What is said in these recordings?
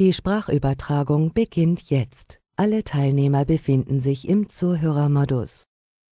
Die Sprachübertragung beginnt jetzt. Alle Teilnehmer befinden sich im Zuhörermodus.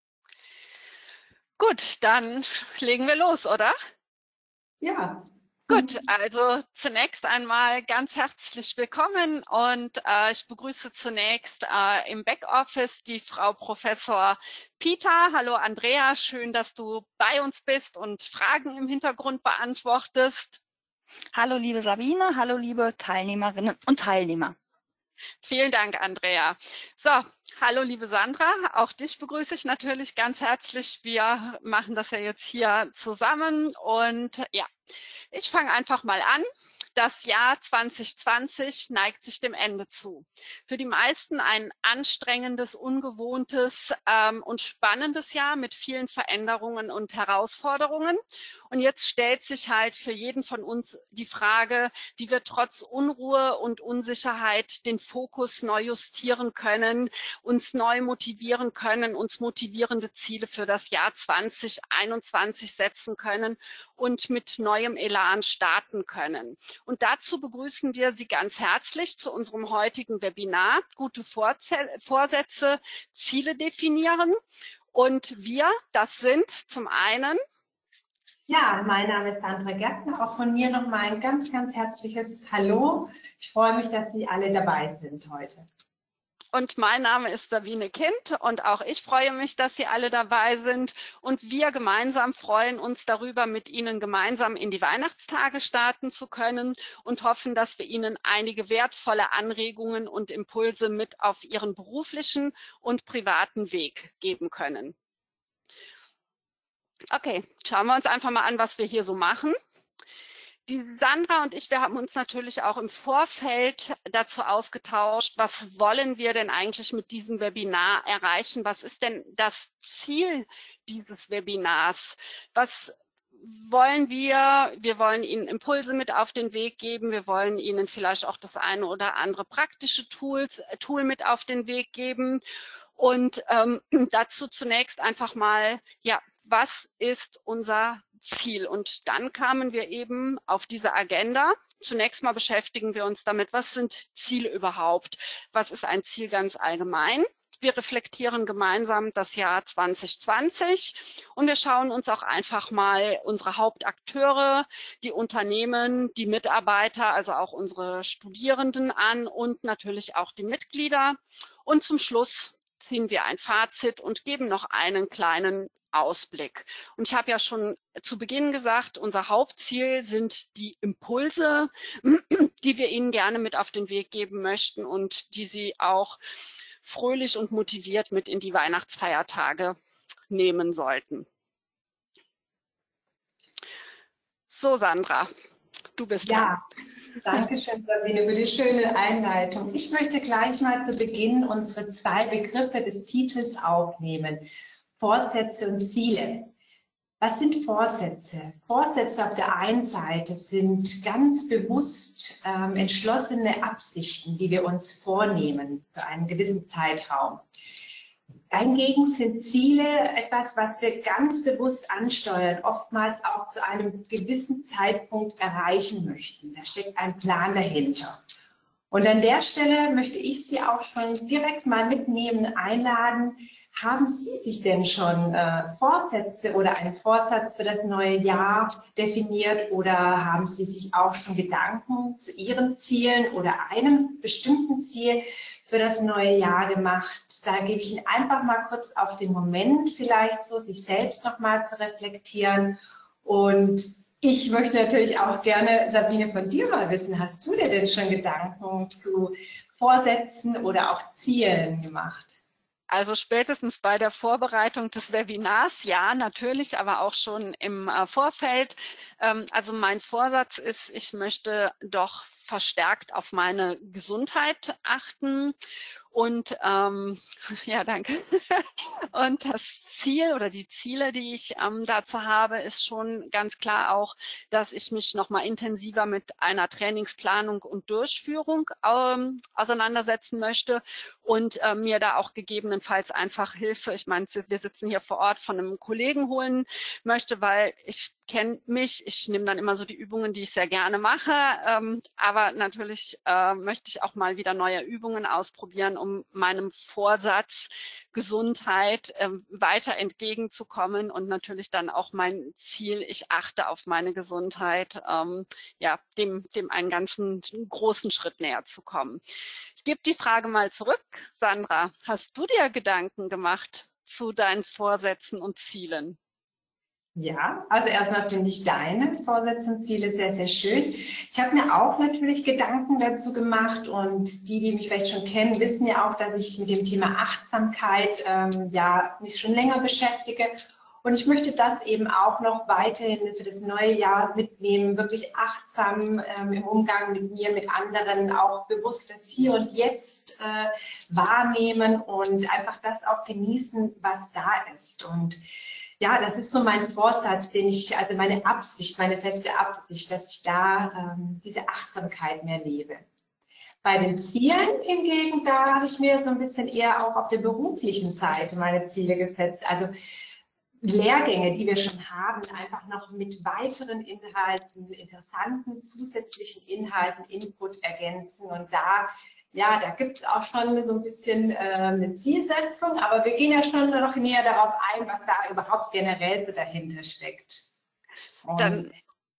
Gut, dann legen wir los, oder? Ja. Gut, also zunächst einmal ganz herzlich willkommen und ich begrüße zunächst im Backoffice die Frau Professor Peter. Hallo Andrea, schön, dass du bei uns bist und Fragen im Hintergrund beantwortest. Hallo liebe Sabine, hallo liebe Teilnehmerinnen und Teilnehmer. Vielen Dank, Andrea. So, hallo liebe Sandra, auch dich begrüße ich natürlich ganz herzlich. Wir machen das ja jetzt hier zusammen und ja, ich fange einfach mal an. Das Jahr 2020 neigt sich dem Ende zu. Für die meisten ein anstrengendes, ungewohntes und spannendes Jahr mit vielen Veränderungen und Herausforderungen. Und jetzt stellt sich halt für jeden von uns die Frage, wie wir trotz Unruhe und Unsicherheit den Fokus neu justieren können, uns neu motivieren können, uns motivierende Ziele für das Jahr 2021 setzen können und mit neuem Elan starten können. Und dazu begrüßen wir Sie ganz herzlich zu unserem heutigen Webinar Gute Vorsätze, Ziele definieren. Und wir, das sind zum einen... Ja, mein Name ist Sandra Gärtner. Auch von mir nochmal ein ganz, ganz herzliches Hallo. Ich freue mich, dass Sie alle dabei sind heute. Und mein Name ist Sabine Kind und auch ich freue mich, dass Sie alle dabei sind. Und wir gemeinsam freuen uns darüber, mit Ihnen gemeinsam in die Weihnachtstage starten zu können und hoffen, dass wir Ihnen einige wertvolle Anregungen und Impulse mit auf Ihren beruflichen und privaten Weg geben können. Okay, schauen wir uns einfach mal an, was wir hier so machen. Die Sandra und ich, wir haben uns natürlich auch im Vorfeld dazu ausgetauscht, was wollen wir denn eigentlich mit diesem Webinar erreichen? Was ist denn das Ziel dieses Webinars? Was wollen wir? Wir wollen Ihnen Impulse mit auf den Weg geben. Wir wollen Ihnen vielleicht auch das eine oder andere praktische Tool mit auf den Weg geben. Und dazu zunächst einfach mal, ja, was ist unser Ziel? Und dann kamen wir eben auf diese Agenda. Zunächst mal beschäftigen wir uns damit, was sind Ziele überhaupt? Was ist ein Ziel ganz allgemein? Wir reflektieren gemeinsam das Jahr 2020 und wir schauen uns auch einfach mal unsere Hauptakteure, die Unternehmen, die Mitarbeiter, also auch unsere Studierenden an und natürlich auch die Mitglieder. Und zum Schluss ziehen wir ein Fazit und geben noch einen kleinen Ausblick. Und ich habe ja schon zu Beginn gesagt, unser Hauptziel sind die Impulse, die wir Ihnen gerne mit auf den Weg geben möchten und die Sie auch fröhlich und motiviert mit in die Weihnachtsfeiertage nehmen sollten. So, Sandra, du bist dran. Danke schön, Sabine, für die schöne Einleitung. Ich möchte gleich mal zu Beginn unsere zwei Begriffe des Titels aufnehmen. Vorsätze und Ziele. Was sind Vorsätze? Vorsätze auf der einen Seite sind ganz bewusst entschlossene Absichten, die wir uns vornehmen für einen gewissen Zeitraum. Hingegen sind Ziele etwas, was wir ganz bewusst ansteuern, oftmals auch zu einem gewissen Zeitpunkt erreichen möchten. Da steckt ein Plan dahinter. Und an der Stelle möchte ich Sie auch schon direkt mal mitnehmen, einladen. Haben Sie sich denn schon Vorsätze oder einen Vorsatz für das neue Jahr definiert oder haben Sie sich auch schon Gedanken zu Ihren Zielen oder einem bestimmten Ziel für das neue Jahr gemacht? Da gebe ich Ihnen einfach mal kurz auf den Moment vielleicht so, sich selbst nochmal zu reflektieren. Und ich möchte natürlich auch gerne, Sabine, von dir mal wissen, hast du dir denn schon Gedanken zu Vorsätzen oder auch Zielen gemacht? Also spätestens bei der Vorbereitung des Webinars, ja, natürlich, aber auch schon im Vorfeld. Also mein Vorsatz ist, ich möchte doch verstärkt auf meine Gesundheit achten. Und ja, danke. Und das Ziel oder die Ziele, die ich dazu habe, ist schon ganz klar auch, dass ich mich nochmal intensiver mit einer Trainingsplanung und Durchführung auseinandersetzen möchte und mir da auch gegebenenfalls einfach Hilfe, ich meine, wir sitzen hier vor Ort, von einem Kollegen holen möchte, weil ich kennen mich. Ich nehme dann immer so die Übungen, die ich sehr gerne mache. Aber natürlich möchte ich auch mal wieder neue Übungen ausprobieren, um meinem Vorsatz Gesundheit weiter entgegenzukommen und natürlich dann auch mein Ziel, ich achte auf meine Gesundheit, dem einen ganzen großen Schritt näher zu kommen. Ich gebe die Frage mal zurück. Sandra, hast du dir Gedanken gemacht zu deinen Vorsätzen und Zielen? Ja, also erstmal finde ich deine Vorsätze und Ziele sehr, sehr schön. Ich habe mir auch natürlich Gedanken dazu gemacht und die mich vielleicht schon kennen, wissen ja auch, dass ich mit dem Thema Achtsamkeit mich schon länger beschäftige. Und ich möchte das eben auch noch weiterhin für das neue Jahr mitnehmen, wirklich achtsam im Umgang mit mir, mit anderen, auch bewusst das Hier und Jetzt wahrnehmen und einfach das auch genießen, was da ist. Und ja, das ist so mein Vorsatz, also meine Absicht, meine feste Absicht, dass ich da diese Achtsamkeit mehr lebe. Bei den Zielen hingegen, da habe ich mir so ein bisschen eher auch auf der beruflichen Seite meine Ziele gesetzt. Also Lehrgänge, die wir schon haben, einfach noch mit weiteren Inhalten, interessanten zusätzlichen Inhalten, Input ergänzen. Und da gibt es auch schon so ein bisschen eine Zielsetzung, aber wir gehen ja schon noch näher darauf ein, was da überhaupt generell so dahinter steckt. Und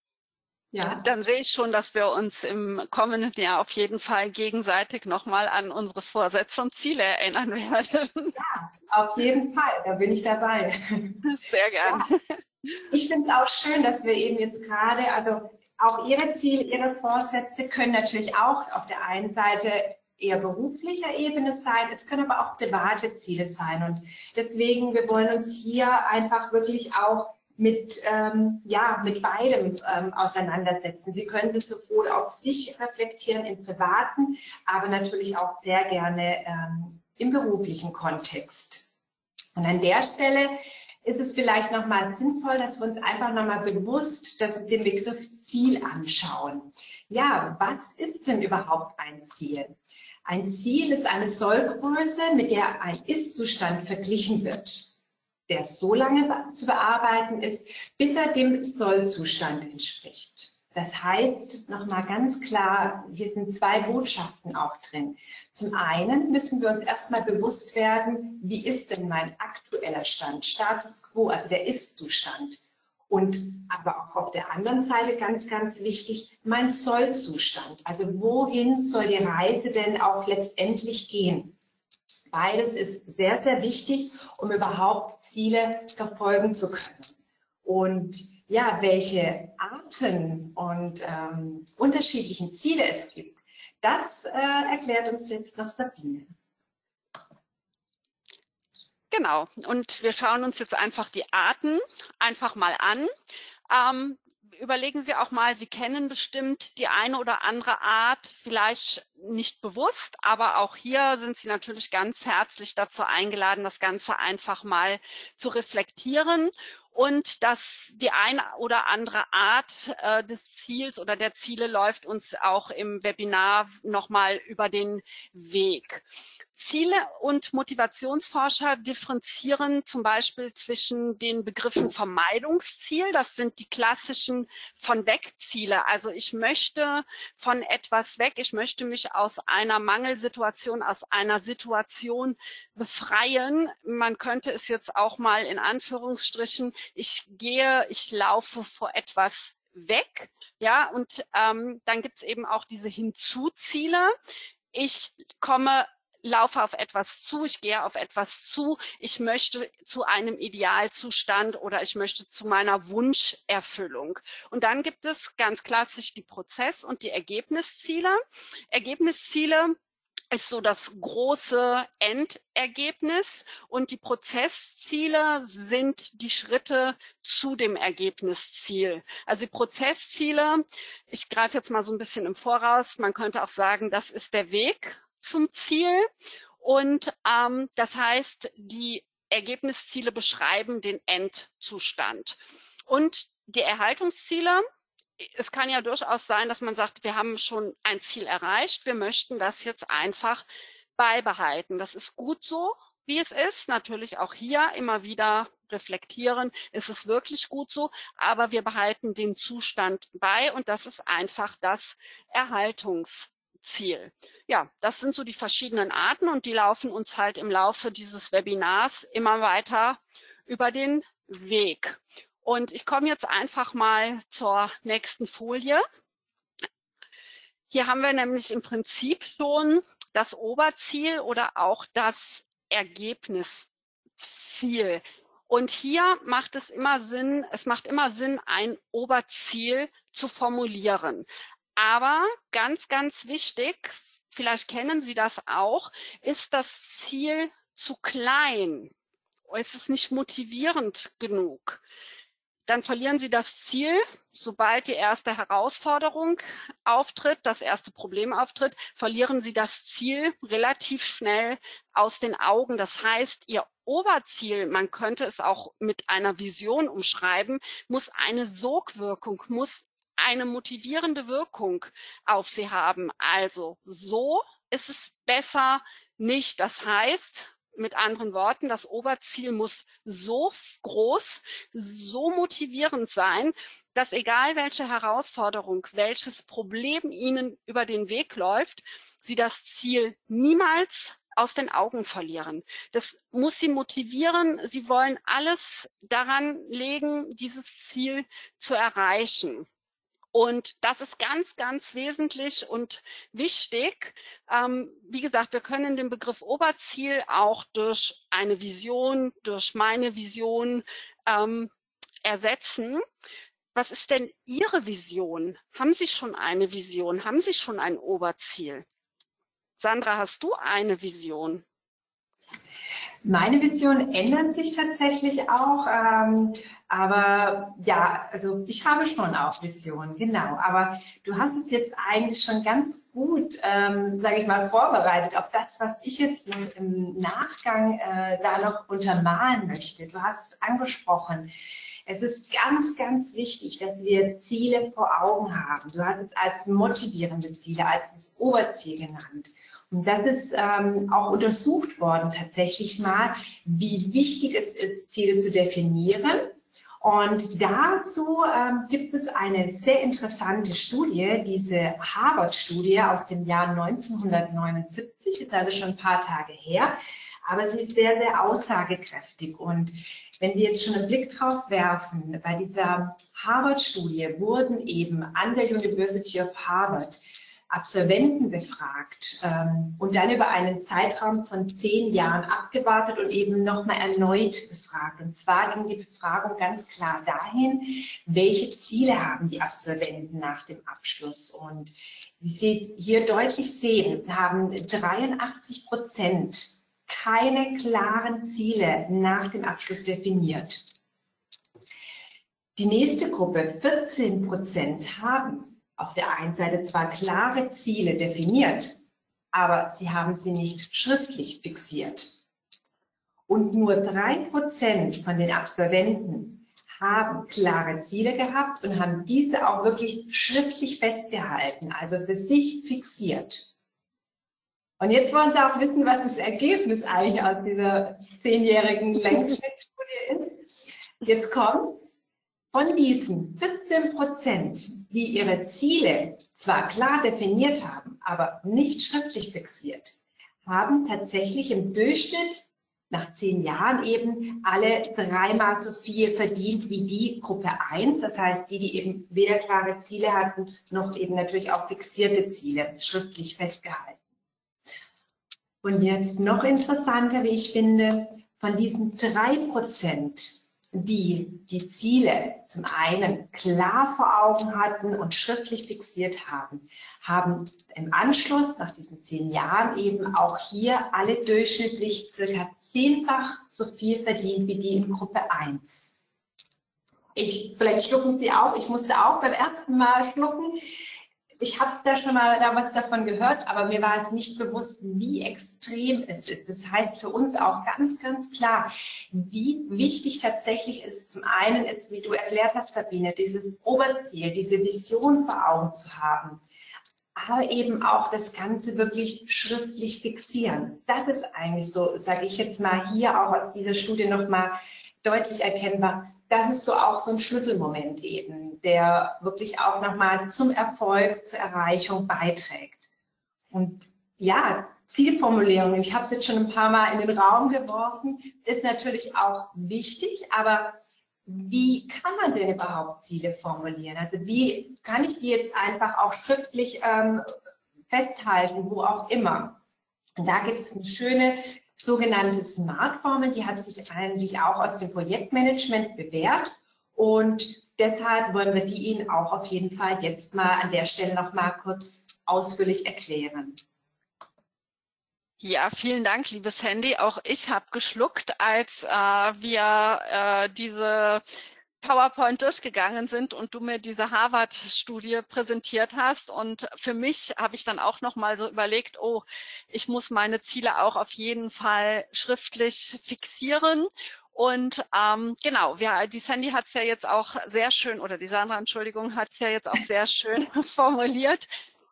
dann sehe ich schon, dass wir uns im kommenden Jahr auf jeden Fall gegenseitig nochmal an unsere Vorsätze und Ziele erinnern werden. Ja, auf jeden Fall, da bin ich dabei. Sehr gern. Ja. Ich finde es auch schön, dass wir eben jetzt gerade, also auch Ihre Ziele, Ihre Vorsätze können natürlich auch auf der einen Seite eher beruflicher Ebene sein, es können aber auch private Ziele sein. Und deswegen, wir wollen uns hier einfach wirklich auch mit beidem auseinandersetzen. Sie können sich sowohl auf sich reflektieren im Privaten, aber natürlich auch sehr gerne im beruflichen Kontext. Und an der Stelle ist es vielleicht nochmal sinnvoll, dass wir uns einfach nochmal bewusst den Begriff Ziel anschauen. Ja, was ist denn überhaupt ein Ziel? Ein Ziel ist eine Sollgröße, mit der ein Ist-Zustand verglichen wird, der so lange zu bearbeiten ist, bis er dem Soll-Zustand entspricht. Das heißt, nochmal ganz klar, hier sind zwei Botschaften auch drin. Zum einen müssen wir uns erstmal bewusst werden, wie ist denn mein aktueller Stand, Status quo, also der Ist-Zustand. Und aber auch auf der anderen Seite ganz, ganz wichtig, mein Soll-Zustand. Also wohin soll die Reise denn auch letztendlich gehen? Beides ist sehr, sehr wichtig, um überhaupt Ziele verfolgen zu können. Und ja, welche Arten und unterschiedlichen Ziele es gibt, das erklärt uns jetzt noch Sabine. Genau, und wir schauen uns jetzt einfach die Arten einfach mal an. Überlegen Sie auch mal, Sie kennen bestimmt die eine oder andere Art, vielleicht nicht bewusst, aber auch hier sind Sie natürlich ganz herzlich dazu eingeladen, das Ganze einfach mal zu reflektieren und dass die eine oder andere Art des Ziels oder der Ziele läuft uns auch im Webinar nochmal über den Weg. Ziele und Motivationsforscher differenzieren zum Beispiel zwischen den Begriffen Vermeidungsziel, das sind die klassischen Von-Weg-Ziele. Also ich möchte von etwas weg, ich möchte mich aus einer Mangelsituation, aus einer Situation befreien. Man könnte es jetzt auch mal in Anführungsstrichen, ich laufe vor etwas weg, ja, und dann gibt es eben auch diese Hinzuziele. Ich laufe auf etwas zu, ich gehe auf etwas zu, ich möchte zu einem Idealzustand oder ich möchte zu meiner Wunscherfüllung. Und dann gibt es ganz klassisch die Prozess- und die Ergebnisziele. Ergebnisziele ist so das große Endergebnis und die Prozessziele sind die Schritte zu dem Ergebnisziel. Also die Prozessziele, ich greife jetzt mal so ein bisschen im Voraus, man könnte auch sagen, das ist der Weg zum Ziel und das heißt, die Ergebnisziele beschreiben den Endzustand. Und die Erhaltungsziele, es kann ja durchaus sein, dass man sagt, wir haben schon ein Ziel erreicht, wir möchten das jetzt einfach beibehalten. Das ist gut so, wie es ist. Natürlich auch hier immer wieder reflektieren, ist es wirklich gut so, aber wir behalten den Zustand bei und das ist einfach das Erhaltungsziel. Ja, das sind so die verschiedenen Arten und die laufen uns halt im Laufe dieses Webinars immer weiter über den Weg. Und ich komme jetzt einfach mal zur nächsten Folie. Hier haben wir nämlich im Prinzip schon das Oberziel oder auch das Ergebnisziel. Und hier macht es macht immer Sinn, ein Oberziel zu formulieren. Aber ganz, ganz wichtig, vielleicht kennen Sie das auch, ist das Ziel zu klein? Ist es nicht motivierend genug? Dann verlieren Sie das Ziel, sobald die erste Herausforderung auftritt, das erste Problem auftritt, verlieren Sie das Ziel relativ schnell aus den Augen. Das heißt, Ihr Oberziel, man könnte es auch mit einer Vision umschreiben, muss eine Sogwirkung, muss eine motivierende Wirkung auf Sie haben. Also so ist es besser nicht. Das heißt, mit anderen Worten, das Oberziel muss so groß, so motivierend sein, dass egal welche Herausforderung, welches Problem Ihnen über den Weg läuft, Sie das Ziel niemals aus den Augen verlieren. Das muss Sie motivieren. Sie wollen alles daran legen, dieses Ziel zu erreichen. Und das ist ganz, ganz wesentlich und wichtig. Wie gesagt, wir können den Begriff Oberziel auch durch eine Vision, durch meine Vision ersetzen. Was ist denn Ihre Vision? Haben Sie schon eine Vision? Haben Sie schon ein Oberziel? Sandra, hast du eine Vision? Meine Vision ändert sich tatsächlich auch, aber ja, also ich habe schon auch Visionen, genau. Aber du hast es jetzt eigentlich schon ganz gut, sage ich mal, vorbereitet auf das, was ich jetzt im Nachgang da noch untermalen möchte. Du hast es angesprochen. Es ist ganz, ganz wichtig, dass wir Ziele vor Augen haben. Du hast es als motivierende Ziele, als das Oberziel genannt. Und das ist auch untersucht worden tatsächlich mal, wie wichtig es ist, Ziele zu definieren. Und dazu gibt es eine sehr interessante Studie, diese Harvard-Studie aus dem Jahr 1979, ist also schon ein paar Tage her, aber sie ist sehr, sehr aussagekräftig. Und wenn Sie jetzt schon einen Blick drauf werfen, bei dieser Harvard-Studie wurden eben an der University of Harvard Absolventen befragt und dann über einen Zeitraum von 10 Jahren abgewartet und eben nochmal erneut befragt. Und zwar ging die Befragung ganz klar dahin, welche Ziele haben die Absolventen nach dem Abschluss. Und wie Sie hier deutlich sehen, haben 83% keine klaren Ziele nach dem Abschluss definiert. Die nächste Gruppe, 14%, haben auf der einen Seite zwar klare Ziele definiert, aber sie haben sie nicht schriftlich fixiert. Und nur 3% von den Absolventen haben klare Ziele gehabt und haben diese auch wirklich schriftlich festgehalten, also für sich fixiert. Und jetzt wollen Sie auch wissen, was das Ergebnis eigentlich aus dieser 10-jährigen Längsschnittstudie ist. Jetzt kommt's. Von diesen 14%, die ihre Ziele zwar klar definiert haben, aber nicht schriftlich fixiert, haben tatsächlich im Durchschnitt nach 10 Jahren eben alle 3-mal so viel verdient wie die Gruppe 1. Das heißt, die eben weder klare Ziele hatten, noch eben natürlich auch fixierte Ziele, schriftlich festgehalten. Und jetzt noch interessanter, wie ich finde, von diesen 3%, die die Ziele zum einen klar vor Augen hatten und schriftlich fixiert haben, haben im Anschluss nach diesen 10 Jahren eben auch hier alle durchschnittlich circa 10-fach so viel verdient wie die in Gruppe 1. Vielleicht schlucken Sie auch, ich musste auch beim ersten Mal schlucken. Ich habe da schon mal was davon gehört, aber mir war es nicht bewusst, wie extrem es ist. Das heißt für uns auch ganz, ganz klar, wie wichtig tatsächlich ist, zum einen ist, wie du erklärt hast, Sabine, dieses Oberziel, diese Vision vor Augen zu haben, aber eben auch das Ganze wirklich schriftlich fixieren. Das ist eigentlich so, sage ich jetzt mal hier auch aus dieser Studie nochmal deutlich erkennbar. Das ist so auch so ein Schlüsselmoment eben, der wirklich auch nochmal zum Erfolg, zur Erreichung beiträgt. Und ja, Zielformulierung, ich habe es jetzt schon ein paar Mal in den Raum geworfen, ist natürlich auch wichtig, aber wie kann man denn überhaupt Ziele formulieren? Also wie kann ich die jetzt einfach auch schriftlich festhalten, wo auch immer? Und da gibt es eine schöne sogenannte Smart-Formel, die hat sich eigentlich auch aus dem Projektmanagement bewährt und deshalb wollen wir die Ihnen auch auf jeden Fall jetzt mal an der Stelle noch mal kurz ausführlich erklären. Ja, vielen Dank, liebes Sandy. Auch ich habe geschluckt, als wir diese PowerPoint durchgegangen sind und du mir diese Harvard-Studie präsentiert hast. Und für mich habe ich dann auch noch mal so überlegt, oh, ich muss meine Ziele auch auf jeden Fall schriftlich fixieren. Und genau, die Sandy hat es ja jetzt auch sehr schön, oder die Sandra, Entschuldigung, hat es ja jetzt auch sehr schön formuliert.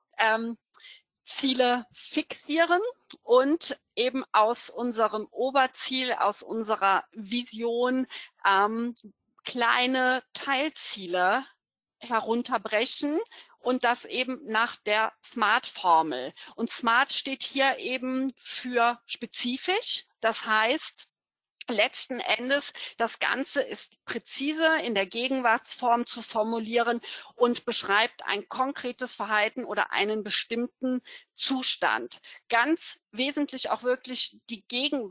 Ziele fixieren und eben aus unserem Oberziel, aus unserer Vision kleine Teilziele herunterbrechen und das eben nach der SMART-Formel. Und SMART steht hier eben für spezifisch, das heißt, letzten Endes, das Ganze ist präzise in der Gegenwartsform zu formulieren und beschreibt ein konkretes Verhalten oder einen bestimmten Zustand. Ganz wesentlich auch wirklich die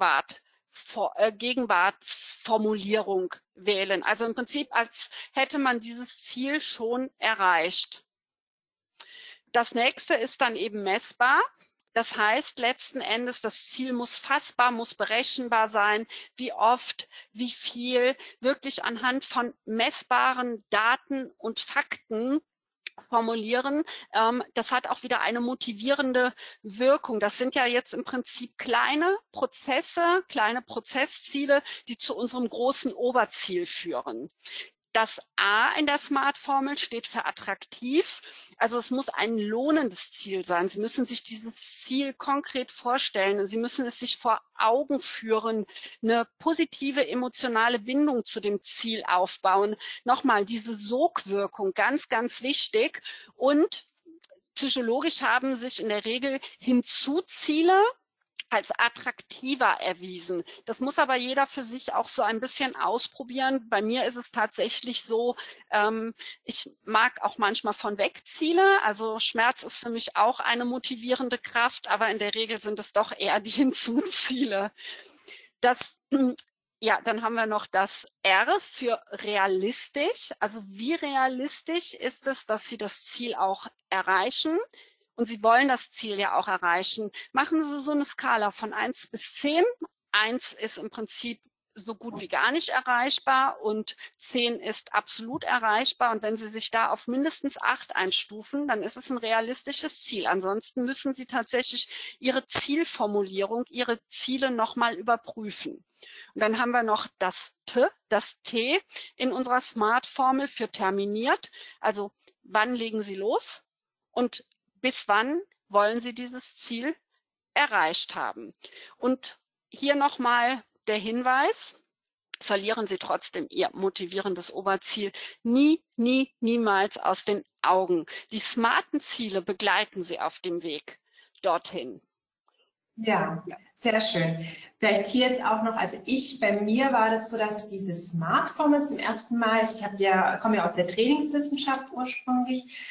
Gegenwartsformulierung wählen. Also im Prinzip, als hätte man dieses Ziel schon erreicht. Das nächste ist dann eben messbar. Das heißt letzten Endes, das Ziel muss fassbar, muss berechenbar sein, wie oft, wie viel, wirklich anhand von messbaren Daten und Fakten formulieren. Das hat auch wieder eine motivierende Wirkung. Das sind ja jetzt im Prinzip kleine Prozesse, kleine Prozessziele, die zu unserem großen Oberziel führen. Das A in der SMART-Formel steht für attraktiv. Also es muss ein lohnendes Ziel sein. Sie müssen sich dieses Ziel konkret vorstellen. Sie müssen es sich vor Augen führen, eine positive emotionale Bindung zu dem Ziel aufbauen. Nochmal, diese Sogwirkung, ganz, ganz wichtig. Und psychologisch haben sich in der Regel Hinzuziele als attraktiver erwiesen. Das muss aber jeder für sich auch so ein bisschen ausprobieren. Bei mir ist es tatsächlich so, ich mag auch manchmal von weg Ziele. Also Schmerz ist für mich auch eine motivierende Kraft, aber in der Regel sind es doch eher die Hinzuziele. Ja, dann haben wir noch das R für realistisch. Also wie realistisch ist es, dass Sie das Ziel auch erreichen? Und Sie wollen das Ziel ja auch erreichen. Machen Sie so eine Skala von 1 bis 10. 1 ist im Prinzip so gut wie gar nicht erreichbar und 10 ist absolut erreichbar. Und wenn Sie sich da auf mindestens 8 einstufen, dann ist es ein realistisches Ziel. Ansonsten müssen Sie tatsächlich Ihre Zielformulierung, Ihre Ziele nochmal überprüfen. Und dann haben wir noch das T in unserer SMART-Formel für terminiert. Also wann legen Sie los und bis wann wollen Sie dieses Ziel erreicht haben? Und hier nochmal der Hinweis, verlieren Sie trotzdem Ihr motivierendes Oberziel niemals aus den Augen. Die smarten Ziele begleiten Sie auf dem Weg dorthin. Ja, sehr schön. Vielleicht hier jetzt auch noch, also bei mir war das so, dass diese Smart-Formel zum ersten Mal, komme ja aus der Trainingswissenschaft ursprünglich,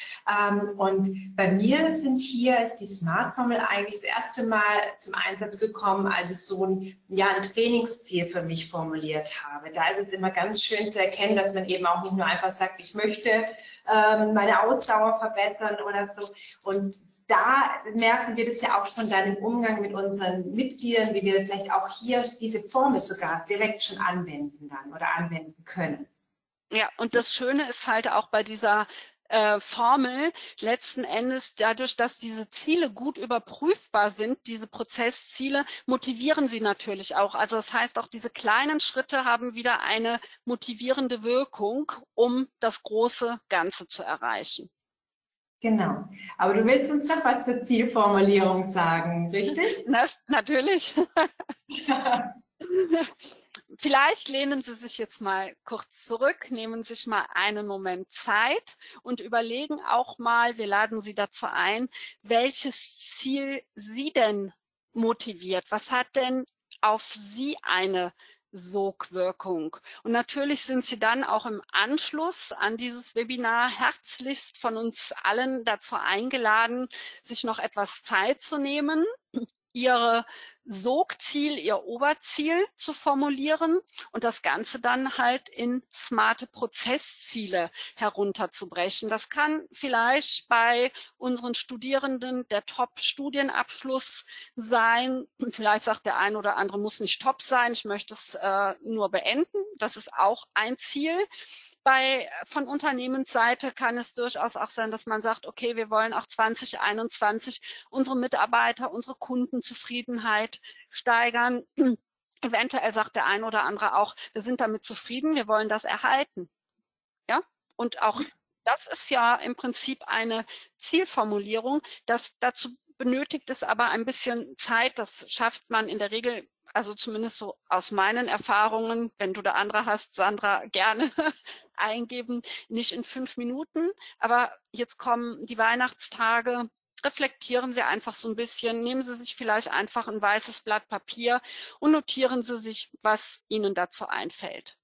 und bei mir ist die Smart-Formel eigentlich das erste Mal zum Einsatz gekommen, als ich so ein Trainingsziel für mich formuliert habe. Da ist es immer ganz schön zu erkennen, dass man eben auch nicht nur einfach sagt, ich möchte meine Ausdauer verbessern oder so. Und da merken wir das ja auch schon dann im Umgang mit unseren Mitgliedern, wie wir vielleicht auch hier diese Formel sogar direkt schon anwenden können. Ja, und das Schöne ist halt auch bei dieser Formel letzten Endes, dadurch, dass diese Ziele gut überprüfbar sind, diese Prozessziele, motivieren sie natürlich auch. Also das heißt, auch diese kleinen Schritte haben wieder eine motivierende Wirkung, um das große Ganze zu erreichen. Genau. Aber du willst uns noch was zur Zielformulierung sagen, richtig? Natürlich. Vielleicht lehnen Sie sich jetzt mal kurz zurück, nehmen sich mal einen Moment Zeit und überlegen auch mal, wir laden Sie dazu ein, welches Ziel Sie denn motiviert. Was hat denn auf Sie eine Sogwirkung? Und natürlich sind Sie dann auch im Anschluss an dieses Webinar herzlichst von uns allen dazu eingeladen, sich noch etwas Zeit zu nehmen, Ihr Sogziel, Ihr Oberziel zu formulieren und das Ganze dann halt in smarte Prozessziele herunterzubrechen. Das kann vielleicht bei unseren Studierenden der Top-Studienabschluss sein. Vielleicht sagt der eine oder andere, muss nicht top sein, ich möchte es nur beenden. Das ist auch ein Ziel. Von Unternehmensseite kann es durchaus auch sein, dass man sagt, okay, wir wollen auch 2021 unsere Mitarbeiter, unsere Kundenzufriedenheit steigern. Eventuell sagt der ein oder andere auch, wir sind damit zufrieden, wir wollen das erhalten. Ja, und auch das ist ja im Prinzip eine Zielformulierung. Dazu benötigt es aber ein bisschen Zeit. Das schafft man in der Regel, also zumindest so aus meinen Erfahrungen, wenn du da andere hast, Sandra, gerne eingeben, nicht in 5 Minuten. Aber jetzt kommen die Weihnachtstage. Reflektieren Sie einfach so ein bisschen, nehmen Sie sich vielleicht einfach ein weißes Blatt Papier und notieren Sie sich, was Ihnen dazu einfällt.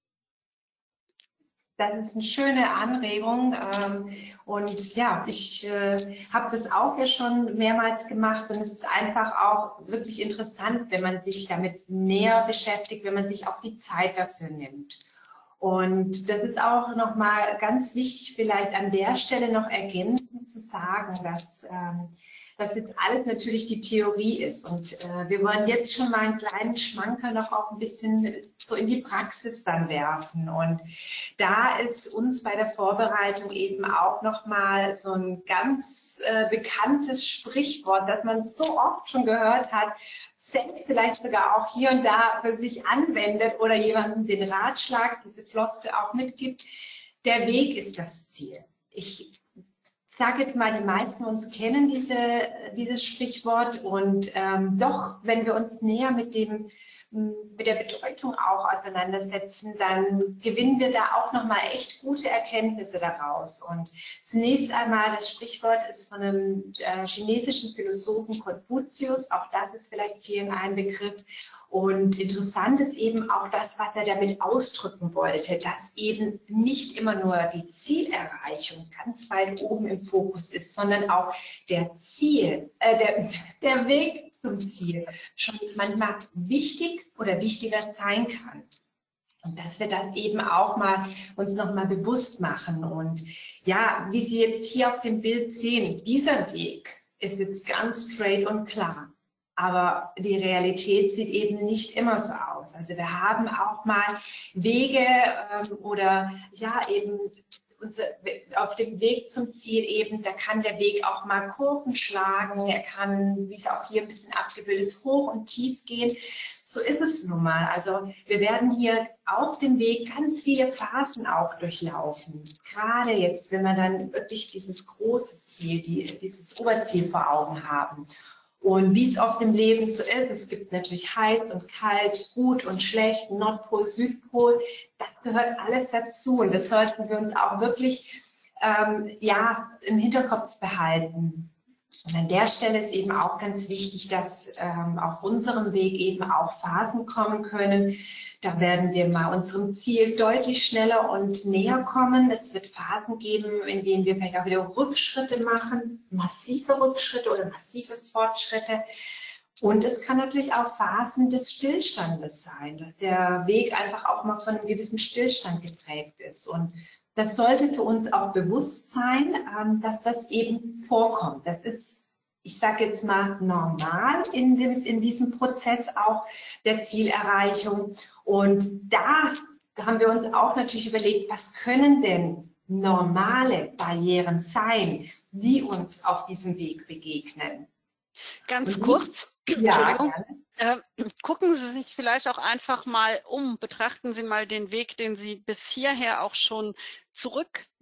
Das ist eine schöne Anregung und ja, ich habe das auch ja schon mehrmals gemacht und es ist einfach auch wirklich interessant, wenn man sich damit näher beschäftigt, wenn man sich auch die Zeit dafür nimmt. Und das ist auch nochmal ganz wichtig, vielleicht an der Stelle noch ergänzend zu sagen, dass das jetzt alles natürlich die Theorie ist. Und wir wollen jetzt schon mal einen kleinen Schmanker noch auch ein bisschen so in die Praxis dann werfen. Und da ist uns bei der Vorbereitung eben auch nochmal so ein ganz bekanntes Sprichwort, das man so oft schon gehört hat, selbst vielleicht sogar auch hier und da für sich anwendet oder jemandem den Ratschlag, diese Floskel auch mitgibt. Der Weg ist das Ziel. Ich sage jetzt mal, die meisten uns kennen dieses Sprichwort und doch, wenn wir uns näher mit der Bedeutung auch auseinandersetzen, dann gewinnen wir da auch nochmal echt gute Erkenntnisse daraus. Und zunächst einmal, das Sprichwort ist von einem chinesischen Philosophen Konfuzius, auch das ist vielleicht vielen ein Begriff. Und interessant ist eben auch das, was er damit ausdrücken wollte, dass eben nicht immer nur die Zielerreichung ganz weit oben im Fokus ist, sondern auch der Weg zum Ziel schon manchmal wichtig oder wichtiger sein kann. Und dass wir das eben auch mal uns nochmal bewusst machen. Und ja, wie Sie jetzt hier auf dem Bild sehen, dieser Weg ist jetzt ganz straight und klar. Aber die Realität sieht eben nicht immer so aus. Also wir haben auch mal Wege oder ja eben auf dem Weg zum Ziel eben, da kann der Weg auch mal Kurven schlagen, er kann, wie es auch hier ein bisschen abgebildet ist, hoch und tief gehen. So ist es nun mal. Also wir werden hier auf dem Weg ganz viele Phasen auch durchlaufen. Gerade jetzt, wenn wir dann wirklich dieses große Ziel, dieses Oberziel vor Augen haben. Und wie es auf dem Leben so ist, es gibt natürlich heiß und kalt, gut und schlecht, Nordpol, Südpol, das gehört alles dazu und das sollten wir uns auch wirklich ja, im Hinterkopf behalten. Und an der Stelle ist eben auch ganz wichtig, dass auf unserem Weg eben auch Phasen kommen können. Da werden wir mal unserem Ziel deutlich schneller und näher kommen. Es wird Phasen geben, in denen wir vielleicht auch wieder Rückschritte machen, massive Rückschritte oder massive Fortschritte. Und es kann natürlich auch Phasen des Stillstandes sein, dass der Weg einfach auch mal von einem gewissen Stillstand geprägt ist. Und das sollte für uns auch bewusst sein, dass das eben vorkommt. Das ist, ich sage jetzt mal, normal in diesem Prozess auch der Zielerreichung. Und da haben wir uns auch natürlich überlegt, was können denn normale Barrieren sein, die uns auf diesem Weg begegnen? Ganz kurz, ja, Entschuldigung. Gucken Sie sich vielleicht auch einfach mal um, betrachten Sie mal den Weg, den Sie bis hierher auch schon zurückgelegt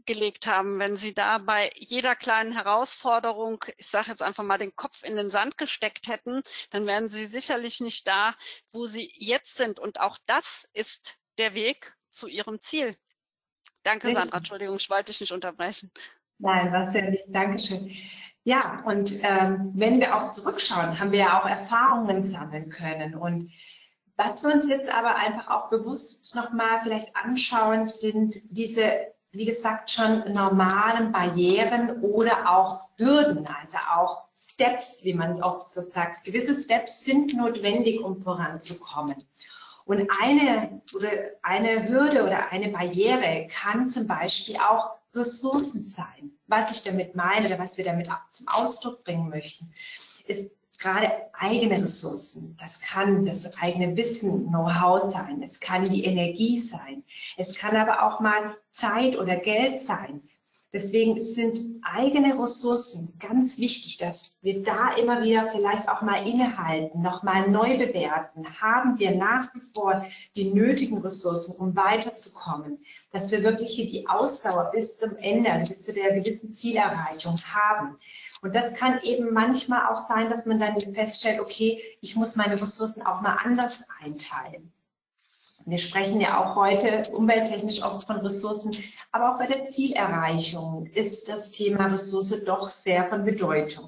gelegt haben, wenn Sie da bei jeder kleinen Herausforderung, ich sage jetzt einfach mal, den Kopf in den Sand gesteckt hätten, dann wären Sie sicherlich nicht da, wo Sie jetzt sind. Und auch das ist der Weg zu Ihrem Ziel. Danke, Richtig. Sandra. Entschuldigung, ich wollte dich nicht unterbrechen. Nein, war sehr lieb. Dankeschön. Ja, und wenn wir auch zurückschauen, haben wir ja auch Erfahrungen sammeln können. Und was wir uns jetzt aber einfach auch bewusst nochmal vielleicht anschauen, sind diese, wie gesagt, schon normalen Barrieren oder auch Hürden, also auch Steps, wie man es oft so sagt. Gewisse Steps sind notwendig, um voranzukommen. Und eine Hürde oder eine Barriere kann zum Beispiel auch Ressourcen sein. Was ich damit meine oder was wir damit auch zum Ausdruck bringen möchten, ist gerade eigene Ressourcen. Das kann das eigene Wissen, Know-how sein. Es kann die Energie sein. Es kann aber auch mal Zeit oder Geld sein. Deswegen sind eigene Ressourcen ganz wichtig, dass wir da immer wieder vielleicht auch mal innehalten, nochmal neu bewerten. Haben wir nach wie vor die nötigen Ressourcen, um weiterzukommen? Dass wir wirklich hier die Ausdauer bis zum Ende, also bis zu der gewissen Zielerreichung haben. Und das kann eben manchmal auch sein, dass man dann feststellt, okay, ich muss meine Ressourcen auch mal anders einteilen. Wir sprechen ja auch heute umwelttechnisch oft von Ressourcen, aber auch bei der Zielerreichung ist das Thema Ressource doch sehr von Bedeutung.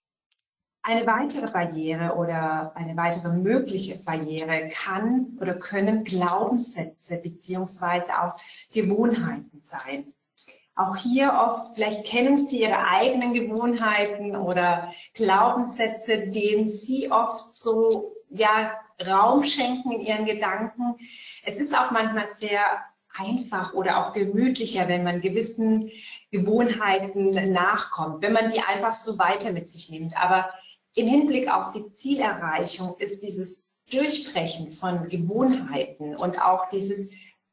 Eine weitere Barriere oder eine weitere mögliche Barriere kann oder können Glaubenssätze beziehungsweise auch Gewohnheiten sein. Auch hier oft, vielleicht kennen Sie Ihre eigenen Gewohnheiten oder Glaubenssätze, denen Sie oft so, ja, Raum schenken in Ihren Gedanken. Es ist auch manchmal sehr einfach oder auch gemütlicher, wenn man gewissen Gewohnheiten nachkommt, wenn man die einfach so weiter mit sich nimmt. Aber im Hinblick auf die Zielerreichung ist dieses Durchbrechen von Gewohnheiten und auch dieses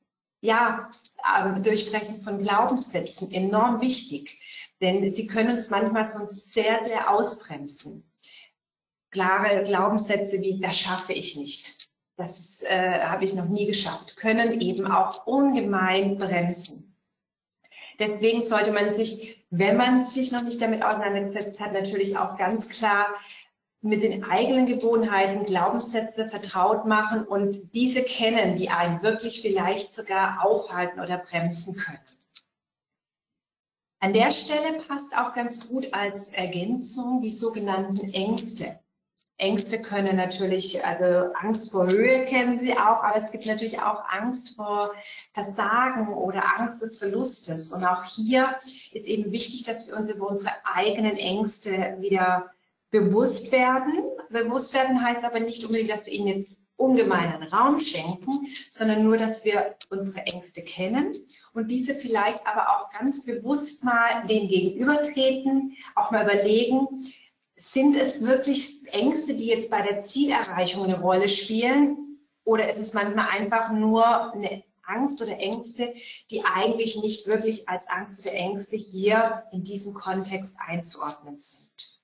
Durchbrechen von Glaubenssätzen enorm wichtig, denn sie können uns manchmal sonst sehr, sehr ausbremsen. Klare Glaubenssätze wie, das schaffe ich nicht, das habe ich noch nie geschafft, können eben auch ungemein bremsen. Deswegen sollte man sich, wenn man sich noch nicht damit auseinandergesetzt hat, natürlich auch ganz klar mit den eigenen Gewohnheiten, Glaubenssätze vertraut machen und diese kennen, die einen wirklich vielleicht sogar aufhalten oder bremsen können. An der Stelle passt auch ganz gut als Ergänzung die sogenannten Ängste. Ängste können natürlich, also Angst vor Höhe kennen Sie auch, aber es gibt natürlich auch Angst vor Versagen oder Angst des Verlustes. Und auch hier ist eben wichtig, dass wir uns über unsere eigenen Ängste wieder bewusst werden. Bewusst werden heißt aber nicht unbedingt, dass wir ihnen jetzt ungemeinen Raum schenken, sondern nur, dass wir unsere Ängste kennen und diese vielleicht aber auch ganz bewusst mal dem gegenübertreten, auch mal überlegen, sind es wirklich Ängste, die jetzt bei der Zielerreichung eine Rolle spielen, oder ist es manchmal einfach nur eine Angst oder Ängste, die eigentlich nicht wirklich als Angst oder Ängste hier in diesem Kontext einzuordnen sind?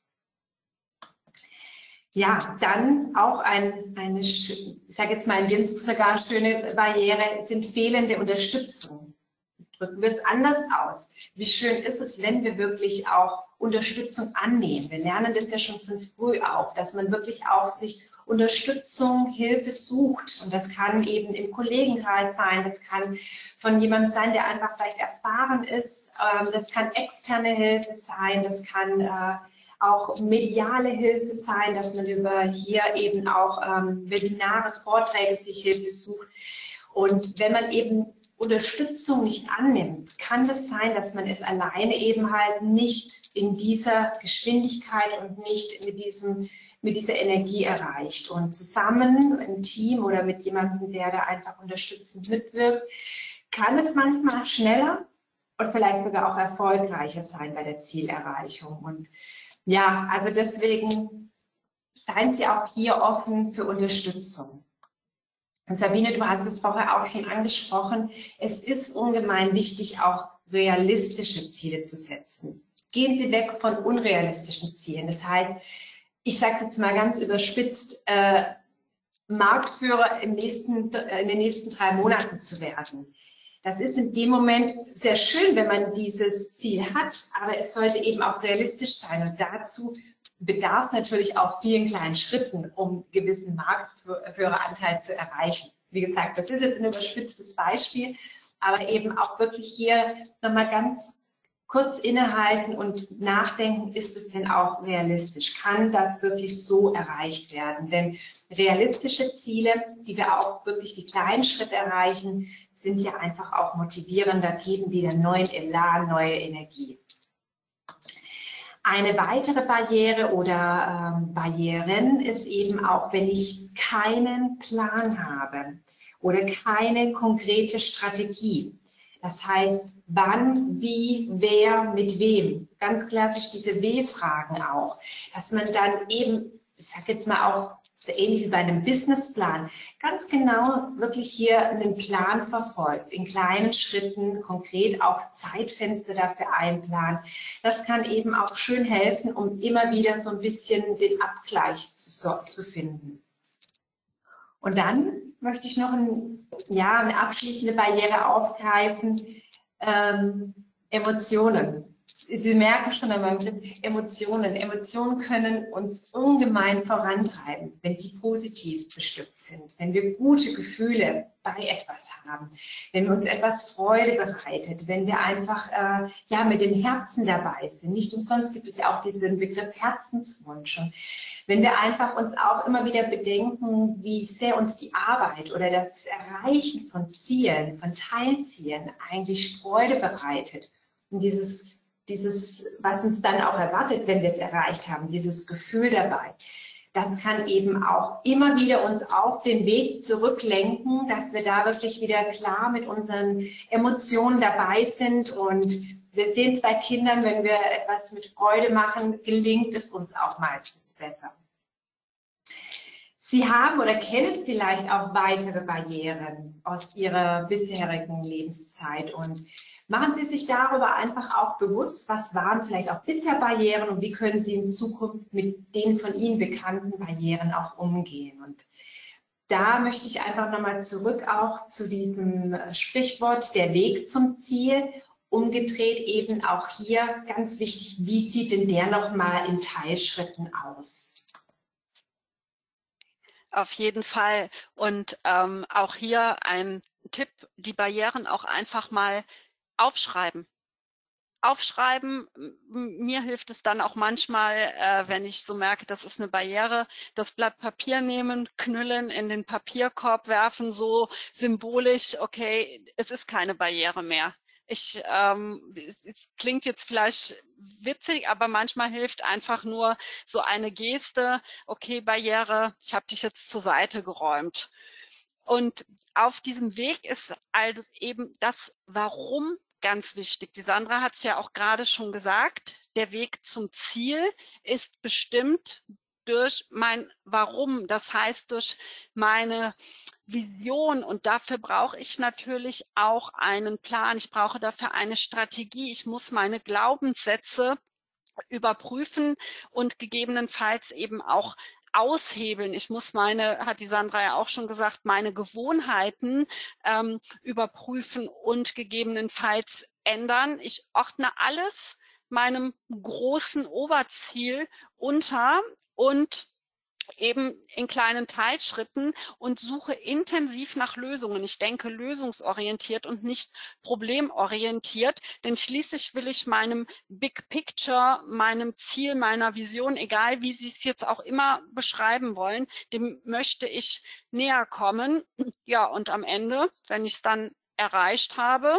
Ja, dann auch eine, ich sage jetzt mal in dem sogar schöne Barriere, sind fehlende Unterstützung. Drücken wir es anders aus. Wie schön ist es, wenn wir wirklich auch Unterstützung annehmen. Wir lernen das ja schon von früh auf, dass man wirklich auch sich Unterstützung, Hilfe sucht. Und das kann eben im Kollegenkreis sein, das kann von jemandem sein, der einfach vielleicht erfahren ist. Das kann externe Hilfe sein, das kann auch mediale Hilfe sein, dass man über hier eben auch Webinare, Vorträge sich Hilfe sucht. Und wenn man eben Unterstützung nicht annimmt, kann es sein, dass man es alleine eben halt nicht in dieser Geschwindigkeit und nicht mit dieser Energie erreicht. Und zusammen im Team oder mit jemandem, der da einfach unterstützend mitwirkt, kann es manchmal schneller und vielleicht sogar auch erfolgreicher sein bei der Zielerreichung. Und ja, also deswegen seien Sie auch hier offen für Unterstützung. Und Sabine, du hast es vorher auch schon angesprochen, es ist ungemein wichtig, auch realistische Ziele zu setzen. Gehen Sie weg von unrealistischen Zielen. Das heißt, ich sage es jetzt mal ganz überspitzt, Marktführer in den nächsten 3 Monaten zu werden. Das ist in dem Moment sehr schön, wenn man dieses Ziel hat, aber es sollte eben auch realistisch sein. Und dazu bedarf natürlich auch vielen kleinen Schritten, um einen gewissen Marktführeranteil zu erreichen. Wie gesagt, das ist jetzt ein überspitztes Beispiel, aber eben auch wirklich hier nochmal ganz kurz innehalten und nachdenken, ist es denn auch realistisch? Kann das wirklich so erreicht werden? Denn realistische Ziele, die wir auch wirklich die kleinen Schritte erreichen, sind ja einfach auch motivierender, geben wieder neuen Elan, neue Energie. Eine weitere Barriere oder Barrieren ist eben auch, wenn ich keinen Plan habe oder keine konkrete Strategie. Das heißt, wann, wie, wer, mit wem. Ganz klassisch diese W-Fragen auch. Dass man dann eben, ich sage jetzt mal auch, so ähnlich wie bei einem Businessplan, ganz genau wirklich hier einen Plan verfolgt, in kleinen Schritten, konkret auch Zeitfenster dafür einplanen. Das kann eben auch schön helfen, um immer wieder so ein bisschen den Abgleich zu finden. Und dann möchte ich noch eine abschließende Barriere aufgreifen, Emotionen. Sie merken schon an meinem Griff, Emotionen. Emotionen können uns ungemein vorantreiben, wenn sie positiv bestückt sind, wenn wir gute Gefühle bei etwas haben, wenn uns etwas Freude bereitet, wenn wir einfach mit dem Herzen dabei sind. Nicht umsonst gibt es ja auch diesen Begriff Herzenswunsch. Und wenn wir einfach uns auch immer wieder bedenken, wie sehr uns die Arbeit oder das Erreichen von Zielen, von Teilzielen eigentlich Freude bereitet und dieses, was uns dann auch erwartet, wenn wir es erreicht haben, dieses Gefühl dabei, das kann eben auch immer wieder uns auf den Weg zurücklenken, dass wir da wirklich wieder klar mit unseren Emotionen dabei sind. Und wir sehen es bei Kindern, wenn wir etwas mit Freude machen, gelingt es uns auch meistens besser. Sie haben oder kennen vielleicht auch weitere Barrieren aus Ihrer bisherigen Lebenszeit und machen Sie sich darüber einfach auch bewusst, was waren vielleicht auch bisher Barrieren und wie können Sie in Zukunft mit den von Ihnen bekannten Barrieren auch umgehen. Und da möchte ich einfach nochmal zurück auch zu diesem Sprichwort, der Weg zum Ziel. Umgedreht eben auch hier ganz wichtig, wie sieht denn der nochmal in Teilschritten aus? Auf jeden Fall. Und auch hier ein Tipp, die Barrieren auch einfach mal aufschreiben. Aufschreiben, mir hilft es dann auch manchmal, wenn ich so merke, das ist eine Barriere, das Blatt Papier nehmen, knüllen, in den Papierkorb werfen, so symbolisch, okay, es ist keine Barriere mehr. Es klingt jetzt vielleicht witzig, aber manchmal hilft einfach nur so eine Geste, okay, Barriere, ich habe dich jetzt zur Seite geräumt. Und auf diesem Weg ist also eben das Warum ganz wichtig. Die Sandra hat es ja auch gerade schon gesagt, der Weg zum Ziel ist bestimmt durch mein Warum, das heißt durch meine Vision, und dafür brauche ich natürlich auch einen Plan, ich brauche dafür eine Strategie, ich muss meine Glaubenssätze überprüfen und gegebenenfalls eben auch aushebeln. Ich muss hat die Sandra ja auch schon gesagt, meine Gewohnheiten überprüfen und gegebenenfalls ändern. Ich ordne alles meinem großen Oberziel unter und eben in kleinen Teilschritten und suche intensiv nach Lösungen. Ich denke lösungsorientiert und nicht problemorientiert, denn schließlich will ich meinem Big Picture, meinem Ziel, meiner Vision, egal wie Sie es jetzt auch immer beschreiben wollen, dem möchte ich näher kommen. Ja, und am Ende, wenn ich es dann erreicht habe,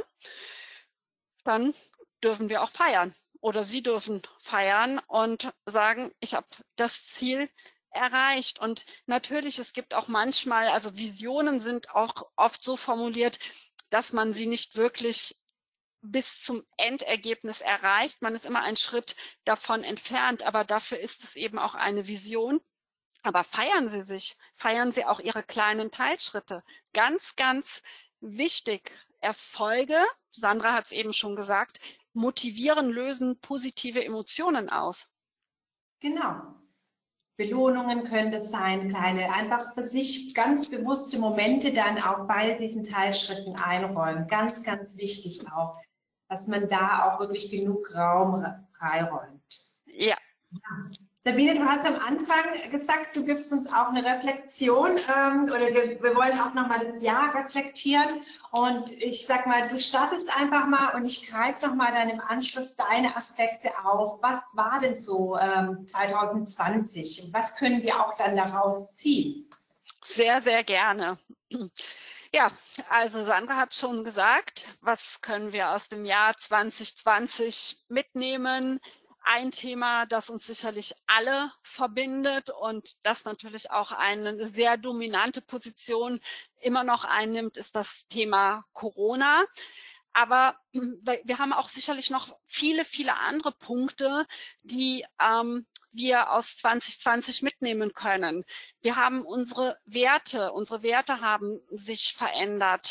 dann dürfen wir auch feiern. Oder Sie dürfen feiern und sagen, ich habe das Ziel erreicht. Und natürlich, es gibt auch manchmal, also Visionen sind auch oft so formuliert, dass man sie nicht wirklich bis zum Endergebnis erreicht. Man ist immer einen Schritt davon entfernt, aber dafür ist es eben auch eine Vision. Aber feiern Sie sich, feiern Sie auch Ihre kleinen Teilschritte. Ganz, ganz wichtig. Erfolge, Sandra hat es eben schon gesagt, motivieren, lösen positive Emotionen aus. Genau. Belohnungen können das sein, kleine, einfach für sich ganz bewusste Momente dann auch bei diesen Teilschritten einräumen. Ganz, ganz wichtig auch, dass man da auch wirklich genug Raum freiräumt. Ja. Sabine, du hast am Anfang gesagt, du gibst uns auch eine Reflexion oder wir wollen auch nochmal das Jahr reflektieren. Und ich sag mal, du startest einfach mal und ich greife nochmal dann im Anschluss deine Aspekte auf. Was war denn so 2020? Und was können wir auch dann daraus ziehen? Sehr, sehr gerne. Ja, also Sandra hat schon gesagt, was können wir aus dem Jahr 2020 mitnehmen? Ein Thema, das uns sicherlich alle verbindet und das natürlich auch eine sehr dominante Position immer noch einnimmt, ist das Thema Corona. Aber wir haben auch sicherlich noch viele, viele andere Punkte, die wir aus 2020 mitnehmen können. Wir haben unsere Werte haben sich verändert.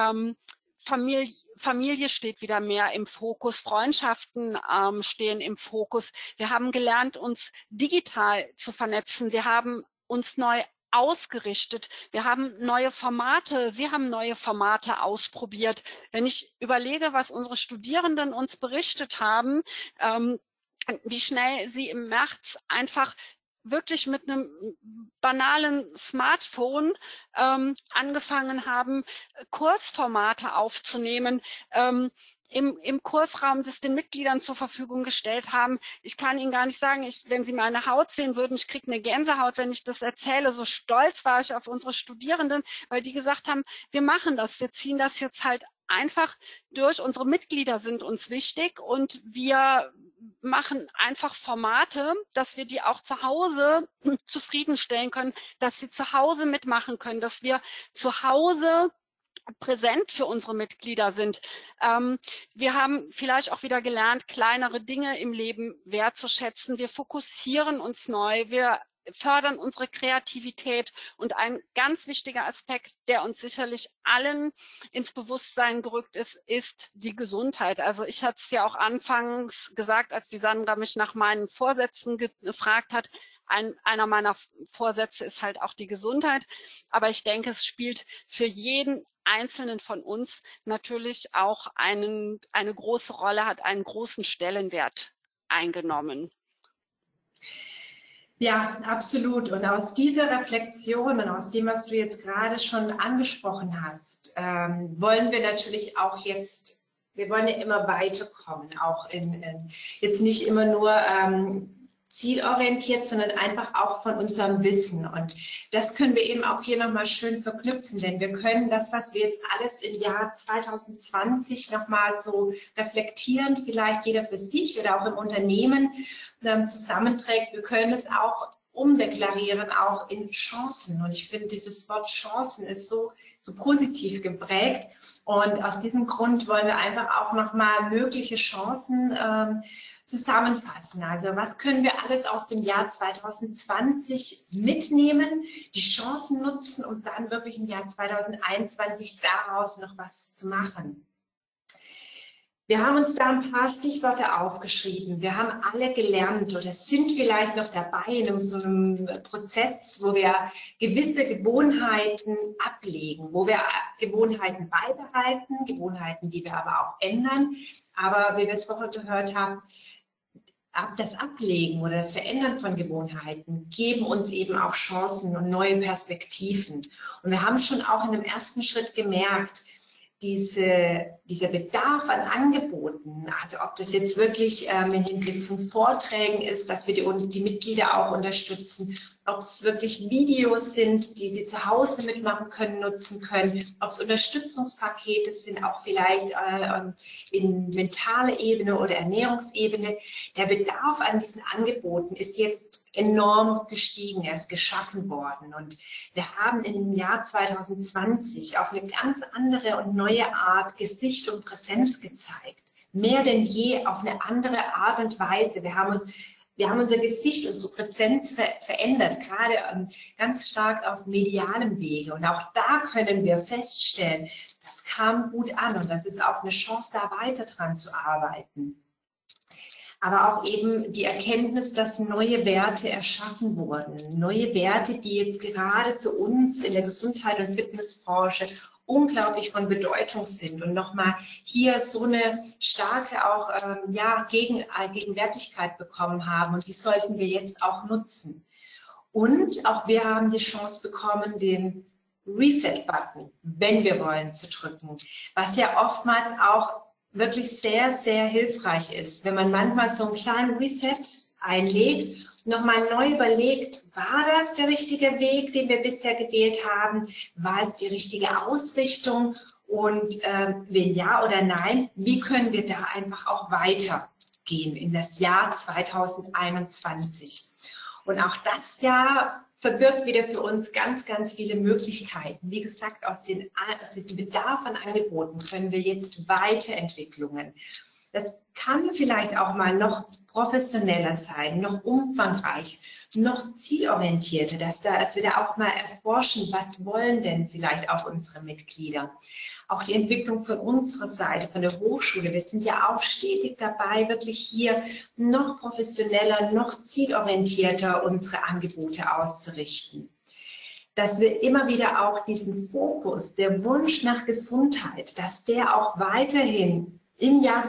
Familie steht wieder mehr im Fokus, Freundschaften stehen im Fokus. Wir haben gelernt, uns digital zu vernetzen. Wir haben uns neu ausgerichtet. Wir haben neue Formate, Sie haben neue Formate ausprobiert. Wenn ich überlege, was unsere Studierenden uns berichtet haben, wie schnell sie im März einfach wirklich mit einem banalen Smartphone angefangen haben, Kursformate aufzunehmen, im Kursraum das den Mitgliedern zur Verfügung gestellt haben. Ich kann Ihnen gar nicht sagen, wenn Sie meine Haut sehen würden, ich kriege eine Gänsehaut, wenn ich das erzähle. So stolz war ich auf unsere Studierenden, weil die gesagt haben, wir machen das, wir ziehen das jetzt halt einfach durch. Unsere Mitglieder sind uns wichtig und wir machen einfach Formate, dass wir die auch zu Hause zufriedenstellen können, dass sie zu Hause mitmachen können, dass wir zu Hause präsent für unsere Mitglieder sind. Wir haben vielleicht auch wieder gelernt, kleinere Dinge im Leben wertzuschätzen. Wir fokussieren uns neu. Wir fördern unsere Kreativität. Und ein ganz wichtiger Aspekt, der uns sicherlich allen ins Bewusstsein gerückt ist, ist die Gesundheit. Also ich hatte es ja auch anfangs gesagt, als die Sandra mich nach meinen Vorsätzen gefragt hat. Einer meiner Vorsätze ist halt auch die Gesundheit. Aber ich denke, es spielt für jeden Einzelnen von uns natürlich auch eine große Rolle, hat einen großen Stellenwert eingenommen. Ja, absolut. Und aus dieser Reflexion und aus dem, was du jetzt gerade schon angesprochen hast, wollen wir natürlich auch jetzt, wir wollen ja immer weiterkommen, auch jetzt nicht immer nur zielorientiert, sondern einfach auch von unserem Wissen. Und das können wir eben auch hier nochmal schön verknüpfen, denn wir können das, was wir jetzt alles im Jahr 2020 nochmal so reflektieren, vielleicht jeder für sich oder auch im Unternehmen zusammenträgt, wir können es auch umdeklarieren, auch in Chancen. Und ich finde, dieses Wort Chancen ist so positiv geprägt. Und aus diesem Grund wollen wir einfach auch nochmal mögliche Chancen zusammenfassen. Also was können wir alles aus dem Jahr 2020 mitnehmen, die Chancen nutzen und dann wirklich im Jahr 2021 daraus noch was zu machen. Wir haben uns da ein paar Stichworte aufgeschrieben. Wir haben alle gelernt oder sind vielleicht noch dabei in so einem Prozess, wo wir gewisse Gewohnheiten ablegen, wo wir Gewohnheiten beibehalten, Gewohnheiten, die wir aber auch ändern. Aber wie wir es vorher gehört haben, das Ablegen oder das Verändern von Gewohnheiten geben uns eben auch Chancen und neue Perspektiven. Und wir haben schon auch in dem ersten Schritt gemerkt, dieser Bedarf an Angeboten, also ob das jetzt wirklich im Hinblick von Vorträgen ist, dass wir die Mitglieder auch unterstützen, ob es wirklich Videos sind, die sie zu Hause mitmachen können, nutzen können, ob es Unterstützungspakete sind, auch vielleicht in mentaler Ebene oder Ernährungsebene. Der Bedarf an diesen Angeboten ist jetzt enorm gestiegen, er ist geschaffen worden. Und wir haben im Jahr 2020 auf eine ganz andere und neue Art Gesicht und Präsenz gezeigt. Mehr denn je auf eine andere Art und Weise. Wir haben unser Gesicht, unsere Präsenz verändert, gerade ganz stark auf medialem Wege. Und auch da können wir feststellen, das kam gut an und das ist auch eine Chance, da weiter dran zu arbeiten. aber auch eben die Erkenntnis, dass neue Werte erschaffen wurden. Neue Werte, die jetzt gerade für uns in der Gesundheit- und Fitnessbranche unglaublich von Bedeutung sind und nochmal hier so eine starke auch Gegenwärtigkeit bekommen haben. Und die sollten wir jetzt auch nutzen. Und auch wir haben die Chance bekommen, den Reset-Button, wenn wir wollen, zu drücken, was ja oftmals auch wirklich sehr, sehr hilfreich ist, wenn man manchmal so einen kleinen Reset einlegt, nochmal neu überlegt, war das der richtige Weg, den wir bisher gewählt haben? War es die richtige Ausrichtung? Und wenn ja oder nein, wie können wir da einfach auch weitergehen in das Jahr 2021? Und auch das Jahr verbirgt wieder für uns ganz, ganz viele Möglichkeiten. Wie gesagt, aus diesem Bedarf an Angeboten können wir jetzt Weiterentwicklungen. Das kann vielleicht auch mal noch professioneller sein, noch umfangreicher, noch zielorientierter, dass wir da auch mal erforschen, was wollen denn vielleicht auch unsere Mitglieder. Auch die Entwicklung von unserer Seite, von der Hochschule. Wir sind ja auch stetig dabei, wirklich hier noch professioneller, noch zielorientierter unsere Angebote auszurichten. Dass wir immer wieder auch diesen Fokus, der Wunsch nach Gesundheit, dass der auch weiterhin im Jahr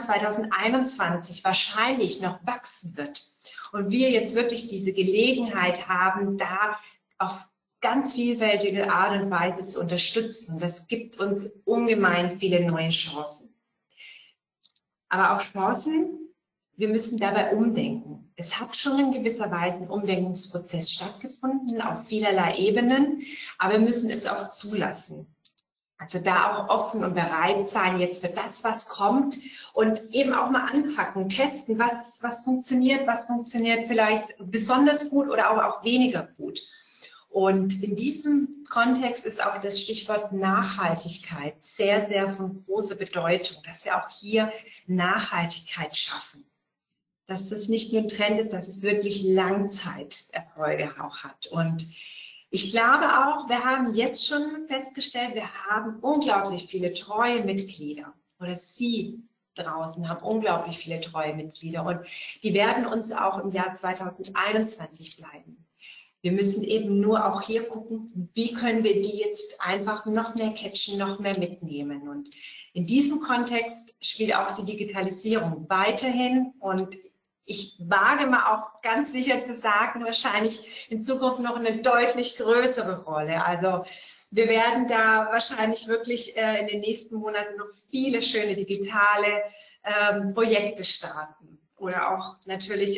2021 wahrscheinlich noch wachsen wird. Und wir jetzt wirklich diese Gelegenheit haben, da auf ganz vielfältige Art und Weise zu unterstützen. Das gibt uns ungemein viele neue Chancen. Aber auch Chancen, wir müssen dabei umdenken. Es hat schon in gewisser Weise ein Umdenkungsprozess stattgefunden auf vielerlei Ebenen, aber wir müssen es auch zulassen. Also da auch offen und bereit sein jetzt für das, was kommt und eben auch mal anpacken, testen, was funktioniert vielleicht besonders gut oder auch weniger gut. Und in diesem Kontext ist auch das Stichwort Nachhaltigkeit sehr, sehr von großer Bedeutung, dass wir auch hier Nachhaltigkeit schaffen. Dass das nicht nur ein Trend ist, dass es wirklich Langzeiterfolge auch hat. Und ich glaube auch, wir haben jetzt schon festgestellt, wir haben unglaublich viele treue Mitglieder. Oder Sie draußen haben unglaublich viele treue Mitglieder. Und die werden uns auch im Jahr 2021 bleiben. Wir müssen eben nur auch hier gucken, wie können wir die jetzt einfach noch mehr catchen, noch mehr mitnehmen. Und in diesem Kontext spielt auch die Digitalisierung weiterhin. Und ich wage mal auch ganz sicher zu sagen, wahrscheinlich in Zukunft noch eine deutlich größere Rolle. Also wir werden da wahrscheinlich wirklich in den nächsten Monaten noch viele schöne digitale Projekte starten. Oder auch natürlich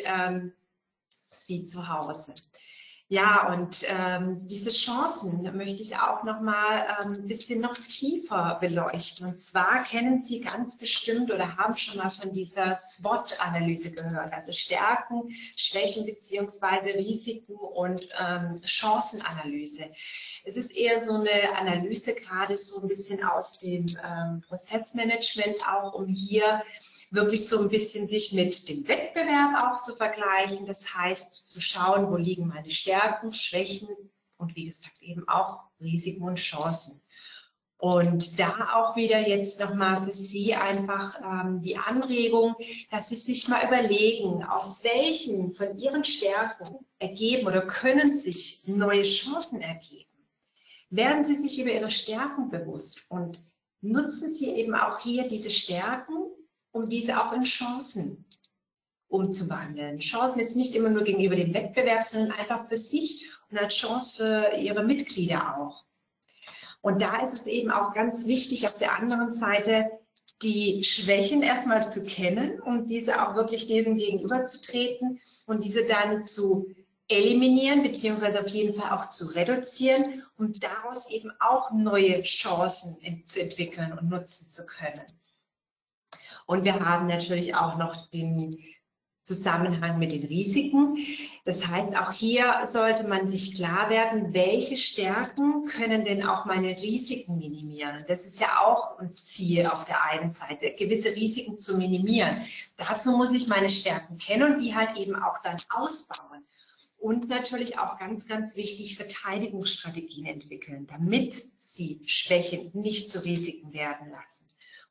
Sie zu Hause. Ja, und diese Chancen möchte ich auch noch mal ein bisschen noch tiefer beleuchten. Und zwar kennen Sie ganz bestimmt oder haben schon mal von dieser SWOT-Analyse gehört, also Stärken, Schwächen beziehungsweise Risiken und Chancenanalyse. Es ist eher so eine Analyse, gerade so ein bisschen aus dem Prozessmanagement auch, um hier wirklich so ein bisschen sich mit dem Wettbewerb auch zu vergleichen. Das heißt, zu schauen, wo liegen meine Stärken, Schwächen und wie gesagt eben auch Risiken und Chancen. Und da auch wieder jetzt nochmal für Sie einfach die Anregung, dass Sie sich mal überlegen, aus welchen von Ihren Stärken ergeben oder können sich neue Chancen ergeben. Werden Sie sich über Ihre Stärken bewusst und nutzen Sie eben auch hier diese Stärken, um diese auch in Chancen umzuwandeln. Chancen jetzt nicht immer nur gegenüber dem Wettbewerb, sondern einfach für sich und als Chance für Ihre Mitglieder auch. Und da ist es eben auch ganz wichtig, auf der anderen Seite die Schwächen erstmal zu kennen, um diese auch wirklich diesen gegenüberzutreten und diese dann zu eliminieren, beziehungsweise auf jeden Fall auch zu reduzieren, um daraus eben auch neue Chancen zu entwickeln und nutzen zu können. Und wir haben natürlich auch noch den Zusammenhang mit den Risiken. Das heißt, auch hier sollte man sich klar werden, welche Stärken können denn auch meine Risiken minimieren. Das ist ja auch ein Ziel auf der einen Seite, gewisse Risiken zu minimieren. Dazu muss ich meine Stärken kennen und die halt eben auch dann ausbauen. Und natürlich auch ganz, ganz wichtig, Verteidigungsstrategien entwickeln, damit Sie Schwächen nicht zu Risiken werden lassen.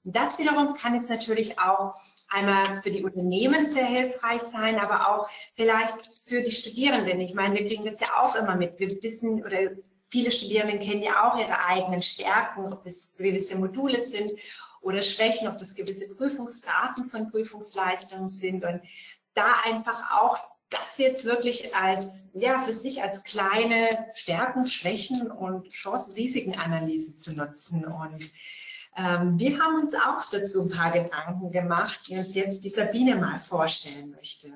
Und das wiederum kann jetzt natürlich auch einmal für die Unternehmen sehr hilfreich sein, aber auch vielleicht für die Studierenden. Ich meine, wir kriegen das ja auch immer mit. Wir wissen, oder viele Studierenden kennen ja auch ihre eigenen Stärken, ob das gewisse Module sind oder Schwächen, ob das gewisse Prüfungsarten von Prüfungsleistungen sind. Und da einfach auch das jetzt wirklich als, ja, für sich als kleine Stärken, Schwächen und Chancen-Risiken-Analyse zu nutzen. Und wir haben uns auch dazu ein paar Gedanken gemacht, die uns jetzt die Sabine mal vorstellen möchte.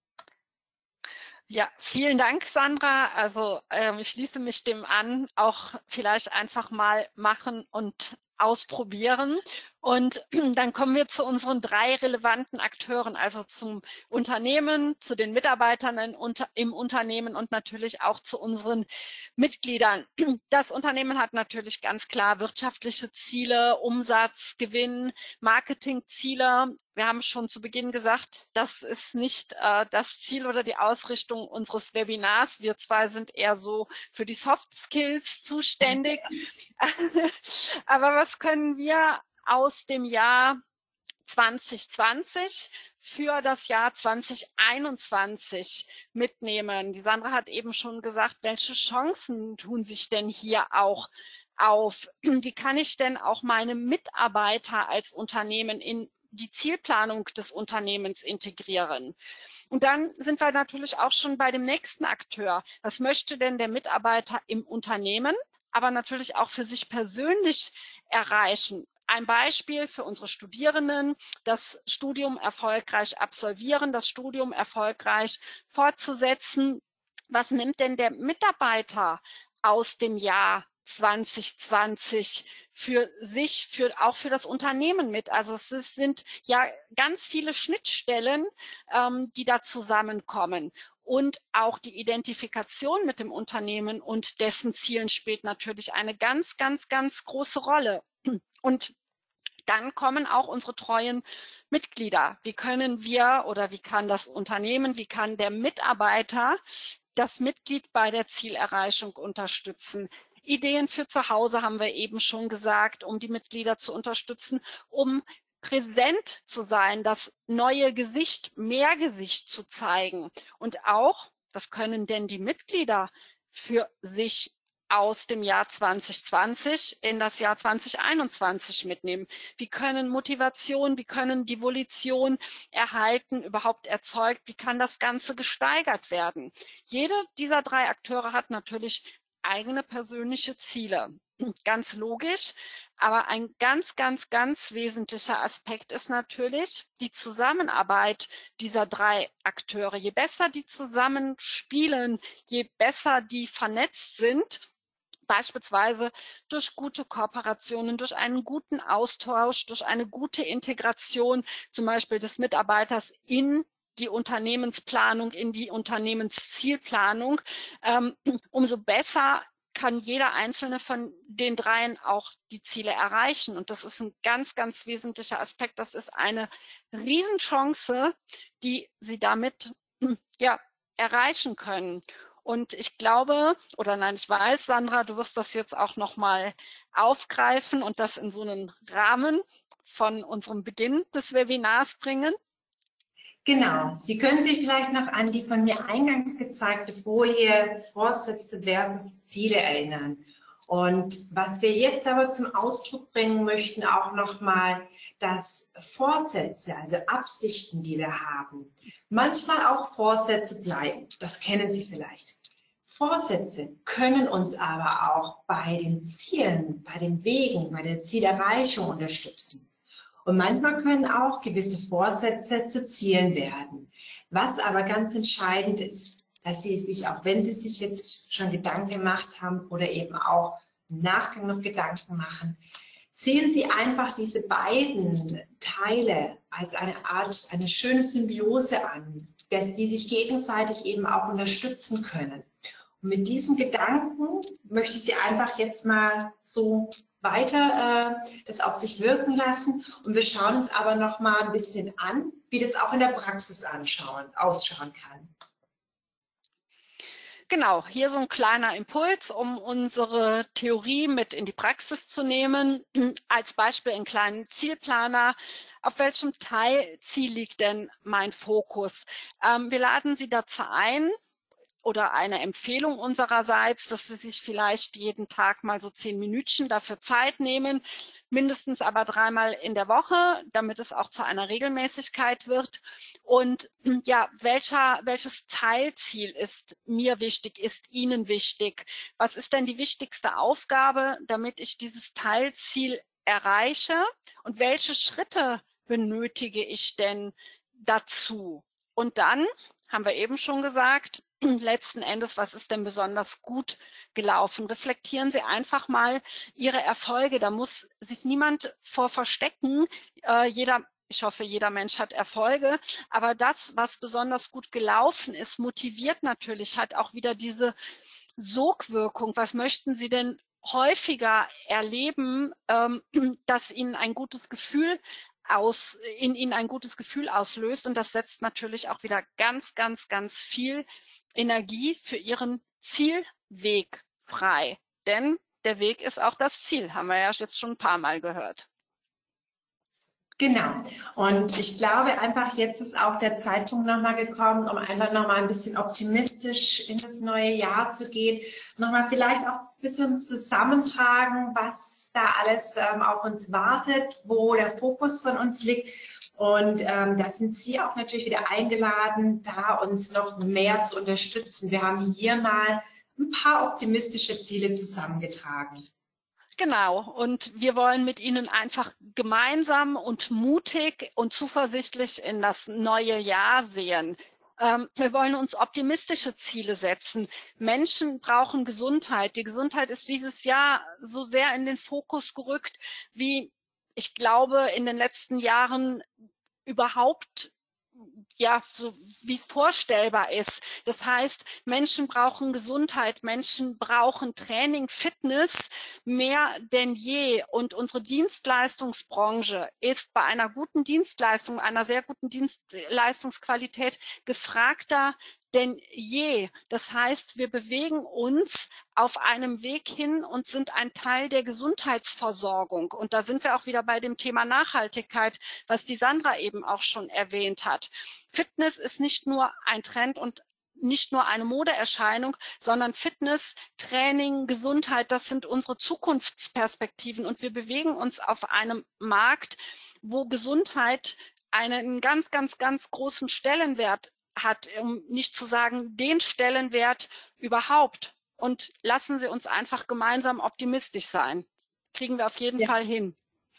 Ja, vielen Dank, Sandra. Also ich schließe mich dem an, auch vielleicht einfach mal machen und ausprobieren. Und dann kommen wir zu unseren 3 relevanten Akteuren, also zum Unternehmen, zu den Mitarbeitern im Unternehmen und natürlich auch zu unseren Mitgliedern. Das Unternehmen hat natürlich ganz klar wirtschaftliche Ziele, Umsatz, Gewinn, Marketingziele. Wir haben schon zu Beginn gesagt, das ist nicht das Ziel oder die Ausrichtung unseres Webinars. Wir zwei sind eher so für die Soft Skills zuständig. Aber was können wir aus dem Jahr 2020 für das Jahr 2021 mitnehmen? Die Sandra hat eben schon gesagt, welche Chancen tun sich denn hier auch auf? Wie kann ich denn auch meine Mitarbeiter als Unternehmen in die Zielplanung des Unternehmens integrieren? Und dann sind wir natürlich auch schon bei dem nächsten Akteur. Was möchte denn der Mitarbeiter im Unternehmen, aber natürlich auch für sich persönlich erreichen? Ein Beispiel für unsere Studierenden, das Studium erfolgreich absolvieren, das Studium erfolgreich fortzusetzen. Was nimmt denn der Mitarbeiter aus dem Jahr 2020 für sich, auch für das Unternehmen mit? Also es sind ja ganz viele Schnittstellen, die da zusammenkommen. Und auch die Identifikation mit dem Unternehmen und dessen Zielen spielt natürlich eine ganz, ganz, ganz große Rolle. Und dann kommen auch unsere treuen Mitglieder. Wie können wir oder wie kann das Unternehmen, wie kann der Mitarbeiter das Mitglied bei der Zielerreichung unterstützen? Ideen für zu Hause haben wir eben schon gesagt, um die Mitglieder zu unterstützen, um präsent zu sein, das neue Gesicht, mehr Gesicht zu zeigen. Und auch, was können denn die Mitglieder für sich aus dem Jahr 2020 in das Jahr 2021 mitnehmen? Wie können Motivation, wie können die Volition erhalten, überhaupt erzeugt? Wie kann das Ganze gesteigert werden? Jede dieser 3 Akteure hat natürlich eigene persönliche Ziele. Ganz logisch, aber ein ganz, ganz, ganz wesentlicher Aspekt ist natürlich die Zusammenarbeit dieser 3 Akteure. Je besser die zusammenspielen, je besser die vernetzt sind, beispielsweise durch gute Kooperationen, durch einen guten Austausch, durch eine gute Integration zum Beispiel des Mitarbeiters in die Unternehmensplanung, in die Unternehmenszielplanung, umso besser kann jeder einzelne von den 3 auch die Ziele erreichen. Und das ist ein ganz, ganz wesentlicher Aspekt. Das ist eine Riesenchance, die Sie damit ja, erreichen können. Und ich glaube, oder nein, ich weiß, Sandra, du wirst das jetzt auch nochmal aufgreifen und das in so einen Rahmen von unserem Beginn des Webinars bringen. Genau, Sie können sich vielleicht noch an die von mir eingangs gezeigte Folie Vorsätze versus Ziele erinnern. Und was wir jetzt aber zum Ausdruck bringen möchten, auch nochmal, dass Vorsätze, also Absichten, die wir haben, manchmal auch Vorsätze bleiben. Das kennen Sie vielleicht. Vorsätze können uns aber auch bei den Zielen, bei den Wegen, bei der Zielerreichung unterstützen. Und manchmal können auch gewisse Vorsätze zu Zielen werden. Was aber ganz entscheidend ist, dass Sie sich, auch wenn Sie sich jetzt schon Gedanken gemacht haben oder eben auch im Nachgang noch Gedanken machen, sehen Sie einfach diese beiden Teile als eine Art, eine schöne Symbiose an, die sich gegenseitig eben auch unterstützen können. Und mit diesem Gedanken möchte ich Sie einfach jetzt mal so weiter das auf sich wirken lassen. Und wir schauen uns aber noch mal ein bisschen an, wie das auch in der Praxis ausschauen kann. Genau, hier so ein kleiner Impuls, um unsere Theorie mit in die Praxis zu nehmen. Als Beispiel einen kleinen Zielplaner. Auf welchem Teilziel liegt denn mein Fokus? Wir laden Sie dazu ein, oder eine Empfehlung unsererseits, dass Sie sich vielleicht jeden Tag mal so 10 Minütchen dafür Zeit nehmen, mindestens aber 3-mal in der Woche, damit es auch zu einer Regelmäßigkeit wird. Und ja, welches Teilziel ist mir wichtig, ist Ihnen wichtig? Was ist denn die wichtigste Aufgabe, damit ich dieses Teilziel erreiche? Und welche Schritte benötige ich denn dazu? Und dann haben wir eben schon gesagt, letzten Endes, was ist denn besonders gut gelaufen? Reflektieren Sie einfach mal Ihre Erfolge. Da muss sich niemand vor verstecken. Ich hoffe, jeder Mensch hat Erfolge. Aber das, was besonders gut gelaufen ist, motiviert natürlich, hat auch wieder diese Sogwirkung. Was möchten Sie denn häufiger erleben, dass Ihnen ein gutes Gefühl in ihnen ein gutes Gefühl auslöst, und das setzt natürlich auch wieder ganz, ganz, ganz viel Energie für ihren Zielweg frei. Denn der Weg ist auch das Ziel, haben wir ja jetzt schon ein paar Mal gehört. Genau. Und ich glaube einfach, jetzt ist auch der Zeitpunkt nochmal gekommen, um einfach nochmal ein bisschen optimistisch in das neue Jahr zu gehen. Nochmal vielleicht auch ein bisschen zusammentragen, was da alles auf uns wartet, wo der Fokus von uns liegt. Und da sind Sie auch natürlich wieder eingeladen, da uns noch mehr zu unterstützen. Wir haben hier mal ein paar optimistische Ziele zusammengetragen. Genau, und wir wollen mit Ihnen einfach gemeinsam und mutig und zuversichtlich in das neue Jahr sehen. Wir wollen uns optimistische Ziele setzen. Menschen brauchen Gesundheit. Die Gesundheit ist dieses Jahr so sehr in den Fokus gerückt, wie ich glaube in den letzten Jahren überhaupt, ja, so wie es vorstellbar ist. Das heißt, Menschen brauchen Gesundheit, Menschen brauchen Training, Fitness mehr denn je. Und unsere Dienstleistungsbranche ist bei einer guten Dienstleistung, einer sehr guten Dienstleistungsqualität gefragter denn je. Das heißt, wir bewegen uns auf einem Weg hin und sind ein Teil der Gesundheitsversorgung. Und da sind wir auch wieder bei dem Thema Nachhaltigkeit, was die Sandra eben auch schon erwähnt hat. Fitness ist nicht nur ein Trend und nicht nur eine Modeerscheinung, sondern Fitness, Training, Gesundheit, das sind unsere Zukunftsperspektiven. Und wir bewegen uns auf einem Markt, wo Gesundheit einen ganz, ganz, ganz großen Stellenwert hat, um nicht zu sagen den Stellenwert überhaupt. Und lassen Sie uns einfach gemeinsam optimistisch sein. Kriegen wir auf jeden Fall hin.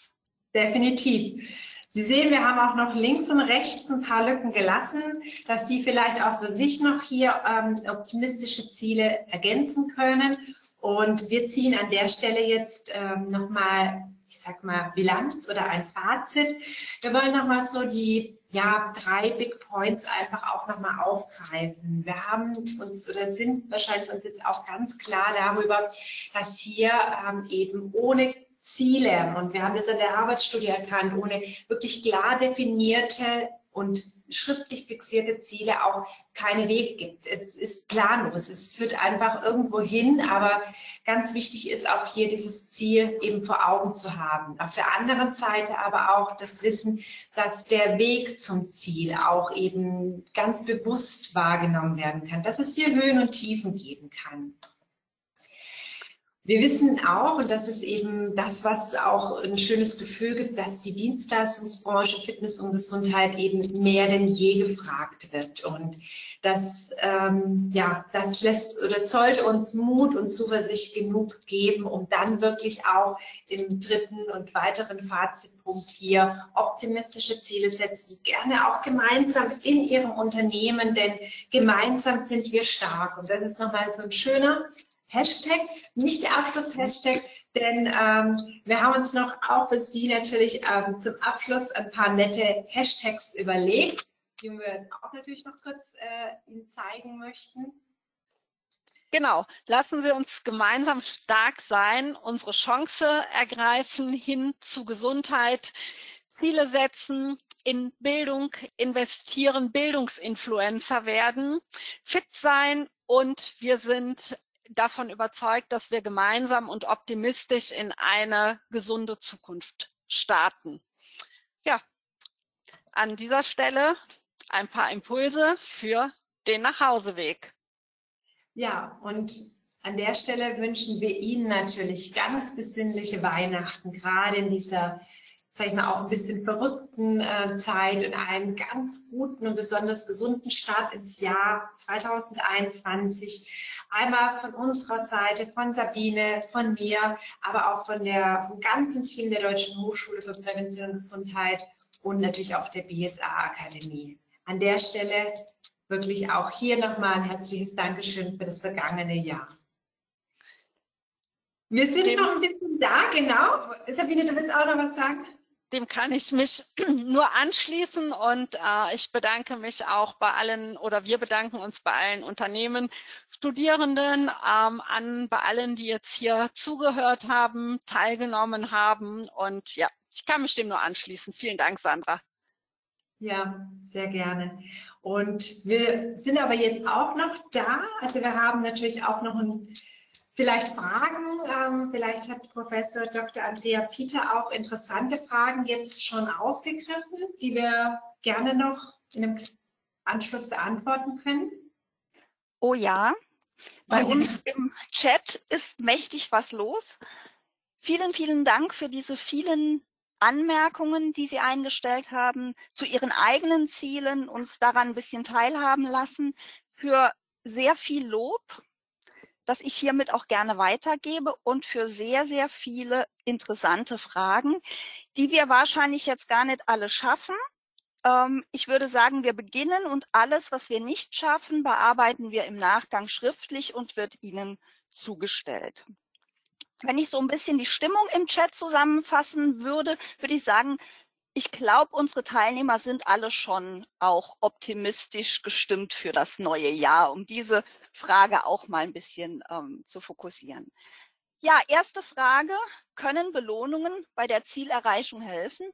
Definitiv. Sie sehen, wir haben auch noch links und rechts ein paar Lücken gelassen, dass die vielleicht auch für sich noch hier optimistische Ziele ergänzen können. Und wir ziehen an der Stelle jetzt nochmal, ich sag mal, Bilanz oder ein Fazit. Wir wollen nochmal so die 3 Big Points einfach auch nochmal aufgreifen. Wir haben uns oder sind wahrscheinlich uns jetzt auch ganz klar darüber, dass hier eben ohne Ziele, und wir haben das in der Harvard-Studie erkannt, ohne wirklich klar definierte und schriftlich fixierte Ziele auch keine Wege gibt. Es ist planlos, es führt einfach irgendwo hin, aber ganz wichtig ist auch hier dieses Ziel eben vor Augen zu haben. Auf der anderen Seite aber auch das Wissen, dass der Weg zum Ziel auch eben ganz bewusst wahrgenommen werden kann, dass es hier Höhen und Tiefen geben kann. Wir wissen auch, und das ist eben das, was auch ein schönes Gefühl gibt, dass die Dienstleistungsbranche Fitness und Gesundheit eben mehr denn je gefragt wird. Und das, das lässt oder sollte uns Mut und Zuversicht genug geben, um dann wirklich auch im dritten und weiteren Fazitpunkt hier optimistische Ziele setzen, gerne auch gemeinsam in Ihrem Unternehmen, denn gemeinsam sind wir stark. Und das ist nochmal so ein schöner Hashtag, nicht der Abschluss-Hashtag, denn wir haben uns noch auch für Sie natürlich zum Abschluss ein paar nette Hashtags überlegt, die wir jetzt auch natürlich noch kurz Ihnen zeigen möchten. Genau, lassen Sie uns gemeinsam stark sein, unsere Chance ergreifen hin zu Gesundheit, Ziele setzen, in Bildung investieren, Bildungsinfluencer werden, fit sein und wir sind davon überzeugt, dass wir gemeinsam und optimistisch in eine gesunde Zukunft starten. Ja, an dieser Stelle ein paar Impulse für den Nachhauseweg. Ja, und an der Stelle wünschen wir Ihnen natürlich ganz besinnliche Weihnachten, gerade in dieser, sag ich mal, auch ein bisschen verrückten Zeit und einen ganz guten und besonders gesunden Start ins Jahr 2021. Einmal von unserer Seite, von Sabine, von mir, aber auch vom ganzen Team der Deutschen Hochschule für Prävention und Gesundheit und natürlich auch der BSA-Akademie. An der Stelle wirklich auch hier nochmal ein herzliches Dankeschön für das vergangene Jahr. Wir sind noch ein bisschen da, genau. Sabine, du willst auch noch was sagen? Dem kann ich mich nur anschließen und ich bedanke mich auch bei allen oder wir bedanken uns bei allen Unternehmen, Studierenden, bei allen, die jetzt hier zugehört haben, teilgenommen haben und ja, ich kann mich dem nur anschließen. Vielen Dank, Sandra. Ja, sehr gerne. Und wir sind aber jetzt auch noch da. Also wir haben natürlich auch noch vielleicht Fragen. Vielleicht hat Professor Dr. Andrea Pieter auch interessante Fragen jetzt schon aufgegriffen, die wir gerne noch in einem Anschluss beantworten können. Oh ja, bei uns im Chat ist mächtig was los. Vielen, vielen Dank für diese vielen Anmerkungen, die Sie eingestellt haben, zu Ihren eigenen Zielen, uns daran ein bisschen teilhaben lassen, für sehr viel Lob, das ich hiermit auch gerne weitergebe und für sehr, sehr viele interessante Fragen, die wir wahrscheinlich jetzt gar nicht alle schaffen. Ich würde sagen, wir beginnen und alles, was wir nicht schaffen, bearbeiten wir im Nachgang schriftlich und wird Ihnen zugestellt. Wenn ich so ein bisschen die Stimmung im Chat zusammenfassen würde, würde ich sagen, ich glaube, unsere Teilnehmer sind alle schon auch optimistisch gestimmt für das neue Jahr, um diese Frage auch mal ein bisschen zu fokussieren. Ja, erste Frage, können Belohnungen bei der Zielerreichung helfen?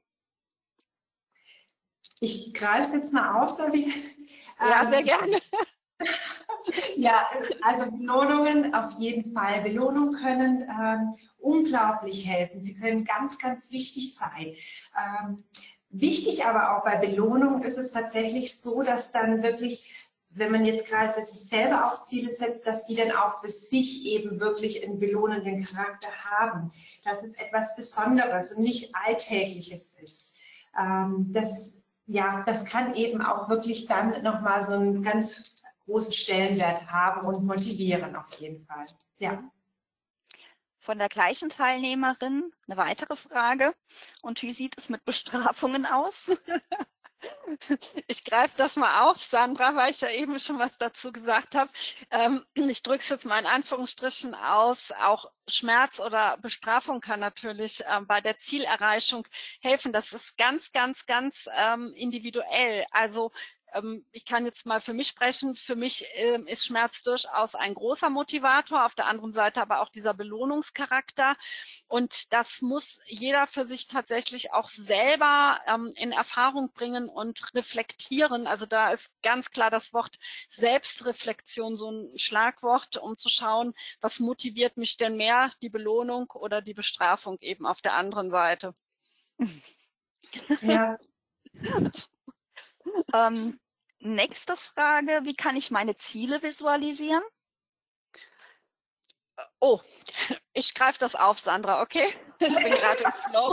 Ich greife es jetzt mal auf, Sabine. Ja, sehr gerne. Ja, also Belohnungen auf jeden Fall. Belohnungen können unglaublich helfen. Sie können ganz, ganz wichtig sein. Wichtig aber auch bei Belohnungen ist es tatsächlich so, dass dann wirklich, wenn man jetzt gerade für sich selber auch Ziele setzt, dass die dann auch für sich eben wirklich einen belohnenden Charakter haben. Dass es etwas Besonderes und nicht Alltägliches ist. Das kann eben auch wirklich dann nochmal so einen ganz großen Stellenwert haben und motivieren auf jeden Fall. Ja. Von der gleichen Teilnehmerin eine weitere Frage. Und wie sieht es mit Bestrafungen aus? Ich greife das mal auf, Sandra, weil ich ja eben schon was dazu gesagt habe. Ich drücke es jetzt mal in Anführungsstrichen aus. Auch Schmerz oder Bestrafung kann natürlich bei der Zielerreichung helfen. Das ist ganz, ganz, ganz individuell. Also ich kann jetzt mal für mich sprechen. Für mich ist Schmerz durchaus ein großer Motivator, auf der anderen Seite aber auch dieser Belohnungscharakter. Und das muss jeder für sich tatsächlich auch selber in Erfahrung bringen und reflektieren. Also da ist ganz klar das Wort Selbstreflexion so ein Schlagwort, um zu schauen, was motiviert mich denn mehr, die Belohnung oder die Bestrafung eben auf der anderen Seite. Ja. Nächste Frage, wie kann ich meine Ziele visualisieren? Oh, ich greife das auf, Sandra, okay? Ich bin gerade im Flow.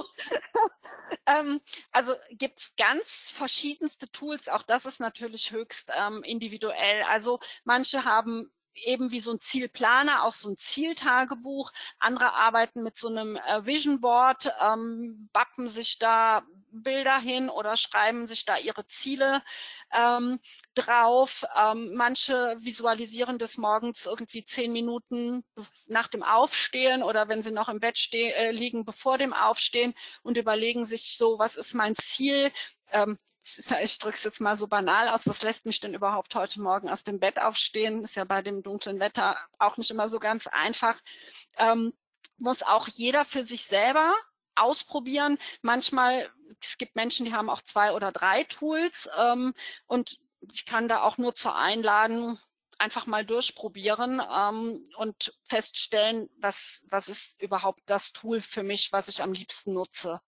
Also gibt es ganz verschiedenste Tools, auch das ist natürlich höchst individuell. Also manche haben eben wie so ein Zielplaner, auch so ein Zieltagebuch. Andere arbeiten mit so einem Vision Board, bappen sich da Bilder hin oder schreiben sich da ihre Ziele drauf. Manche visualisieren das morgens irgendwie 10 Minuten nach dem Aufstehen oder wenn sie noch im Bett liegen, bevor dem Aufstehen und überlegen sich so, was ist mein Ziel? Ich drücke es jetzt mal so banal aus, was lässt mich denn überhaupt heute Morgen aus dem Bett aufstehen? Ist ja bei dem dunklen Wetter auch nicht immer so ganz einfach. Muss auch jeder für sich selber ausprobieren. Manchmal, es gibt Menschen, die haben auch 2 oder 3 Tools und ich kann da auch nur zur einladen, einfach mal durchprobieren und feststellen, was ist überhaupt das Tool für mich, was ich am liebsten nutze.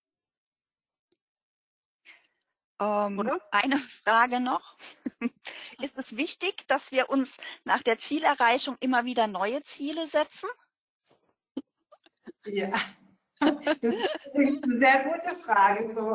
Oder? Eine Frage noch. Ist es wichtig, dass wir uns nach der Zielerreichung immer wieder neue Ziele setzen? Ja, das ist eine sehr gute Frage. So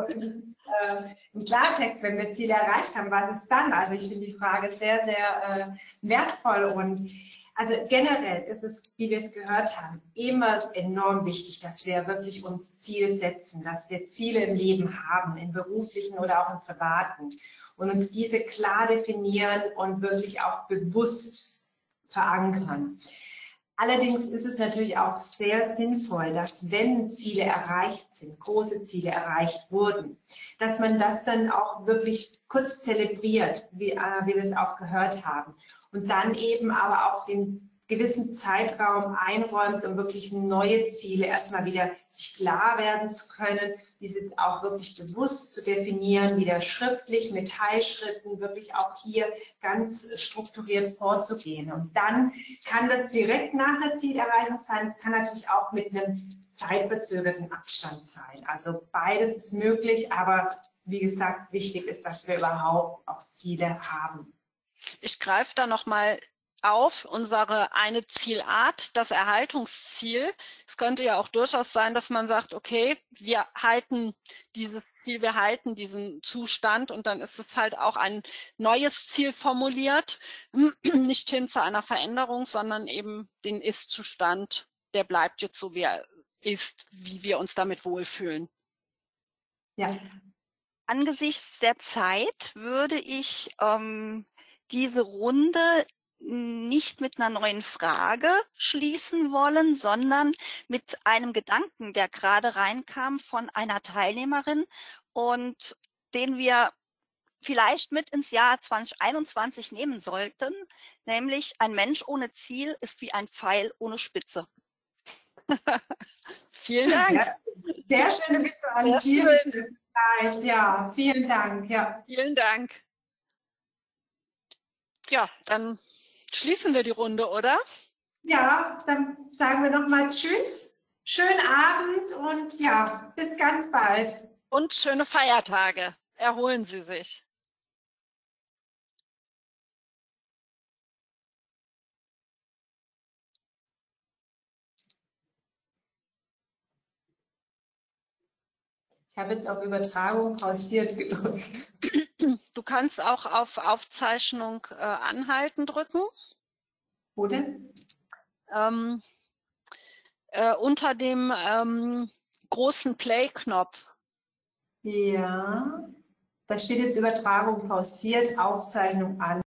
im Klartext, wenn wir Ziele erreicht haben, was ist dann? Also ich finde die Frage sehr, sehr wertvoll und also generell ist es, wie wir es gehört haben, immer enorm wichtig, dass wir wirklich uns Ziele setzen, dass wir Ziele im Leben haben, im beruflichen oder auch im privaten und uns diese klar definieren und wirklich auch bewusst verankern. Allerdings ist es natürlich auch sehr sinnvoll, dass wenn Ziele erreicht sind, große Ziele erreicht wurden, dass man das dann auch wirklich kurz zelebriert, wie wir es auch gehört haben. Und dann eben aber auch den gewissen Zeitraum einräumt, um wirklich neue Ziele erstmal wieder sich klar werden zu können, diese auch wirklich bewusst zu definieren, wieder schriftlich mit Teilschritten wirklich auch hier ganz strukturiert vorzugehen. Und dann kann das direkt nach der Zielerreichung sein, es kann natürlich auch mit einem zeitverzögerten Abstand sein. Also beides ist möglich, aber wie gesagt, wichtig ist, dass wir überhaupt auch Ziele haben. Ich greife da nochmal auf unsere eine Zielart, das Erhaltungsziel. Es könnte ja auch durchaus sein, dass man sagt, okay, wir halten dieses Ziel, wir halten diesen Zustand und dann ist es halt auch ein neues Ziel formuliert, nicht hin zu einer Veränderung, sondern eben den Ist-Zustand, der bleibt jetzt so, wie er ist, wie wir uns damit wohlfühlen. Ja. Angesichts der Zeit würde ich diese Runde nicht mit einer neuen Frage schließen wollen, sondern mit einem Gedanken, der gerade reinkam von einer Teilnehmerin und den wir vielleicht mit ins Jahr 2021 nehmen sollten, nämlich ein Mensch ohne Ziel ist wie ein Pfeil ohne Spitze. Vielen Dank. Sehr schöne Visualisierung. Ja, vielen Dank. Ja. Vielen Dank. Ja, dann schließen wir die Runde, oder? Ja, dann sagen wir nochmal Tschüss, schönen Abend und ja, bis ganz bald. Und schöne Feiertage. Erholen Sie sich. Ich habe jetzt auf Übertragung pausiert gedrückt. Du kannst auch auf Aufzeichnung anhalten drücken. Wo denn? Unter dem großen Play-Knopf. Ja, da steht jetzt Übertragung pausiert, Aufzeichnung an.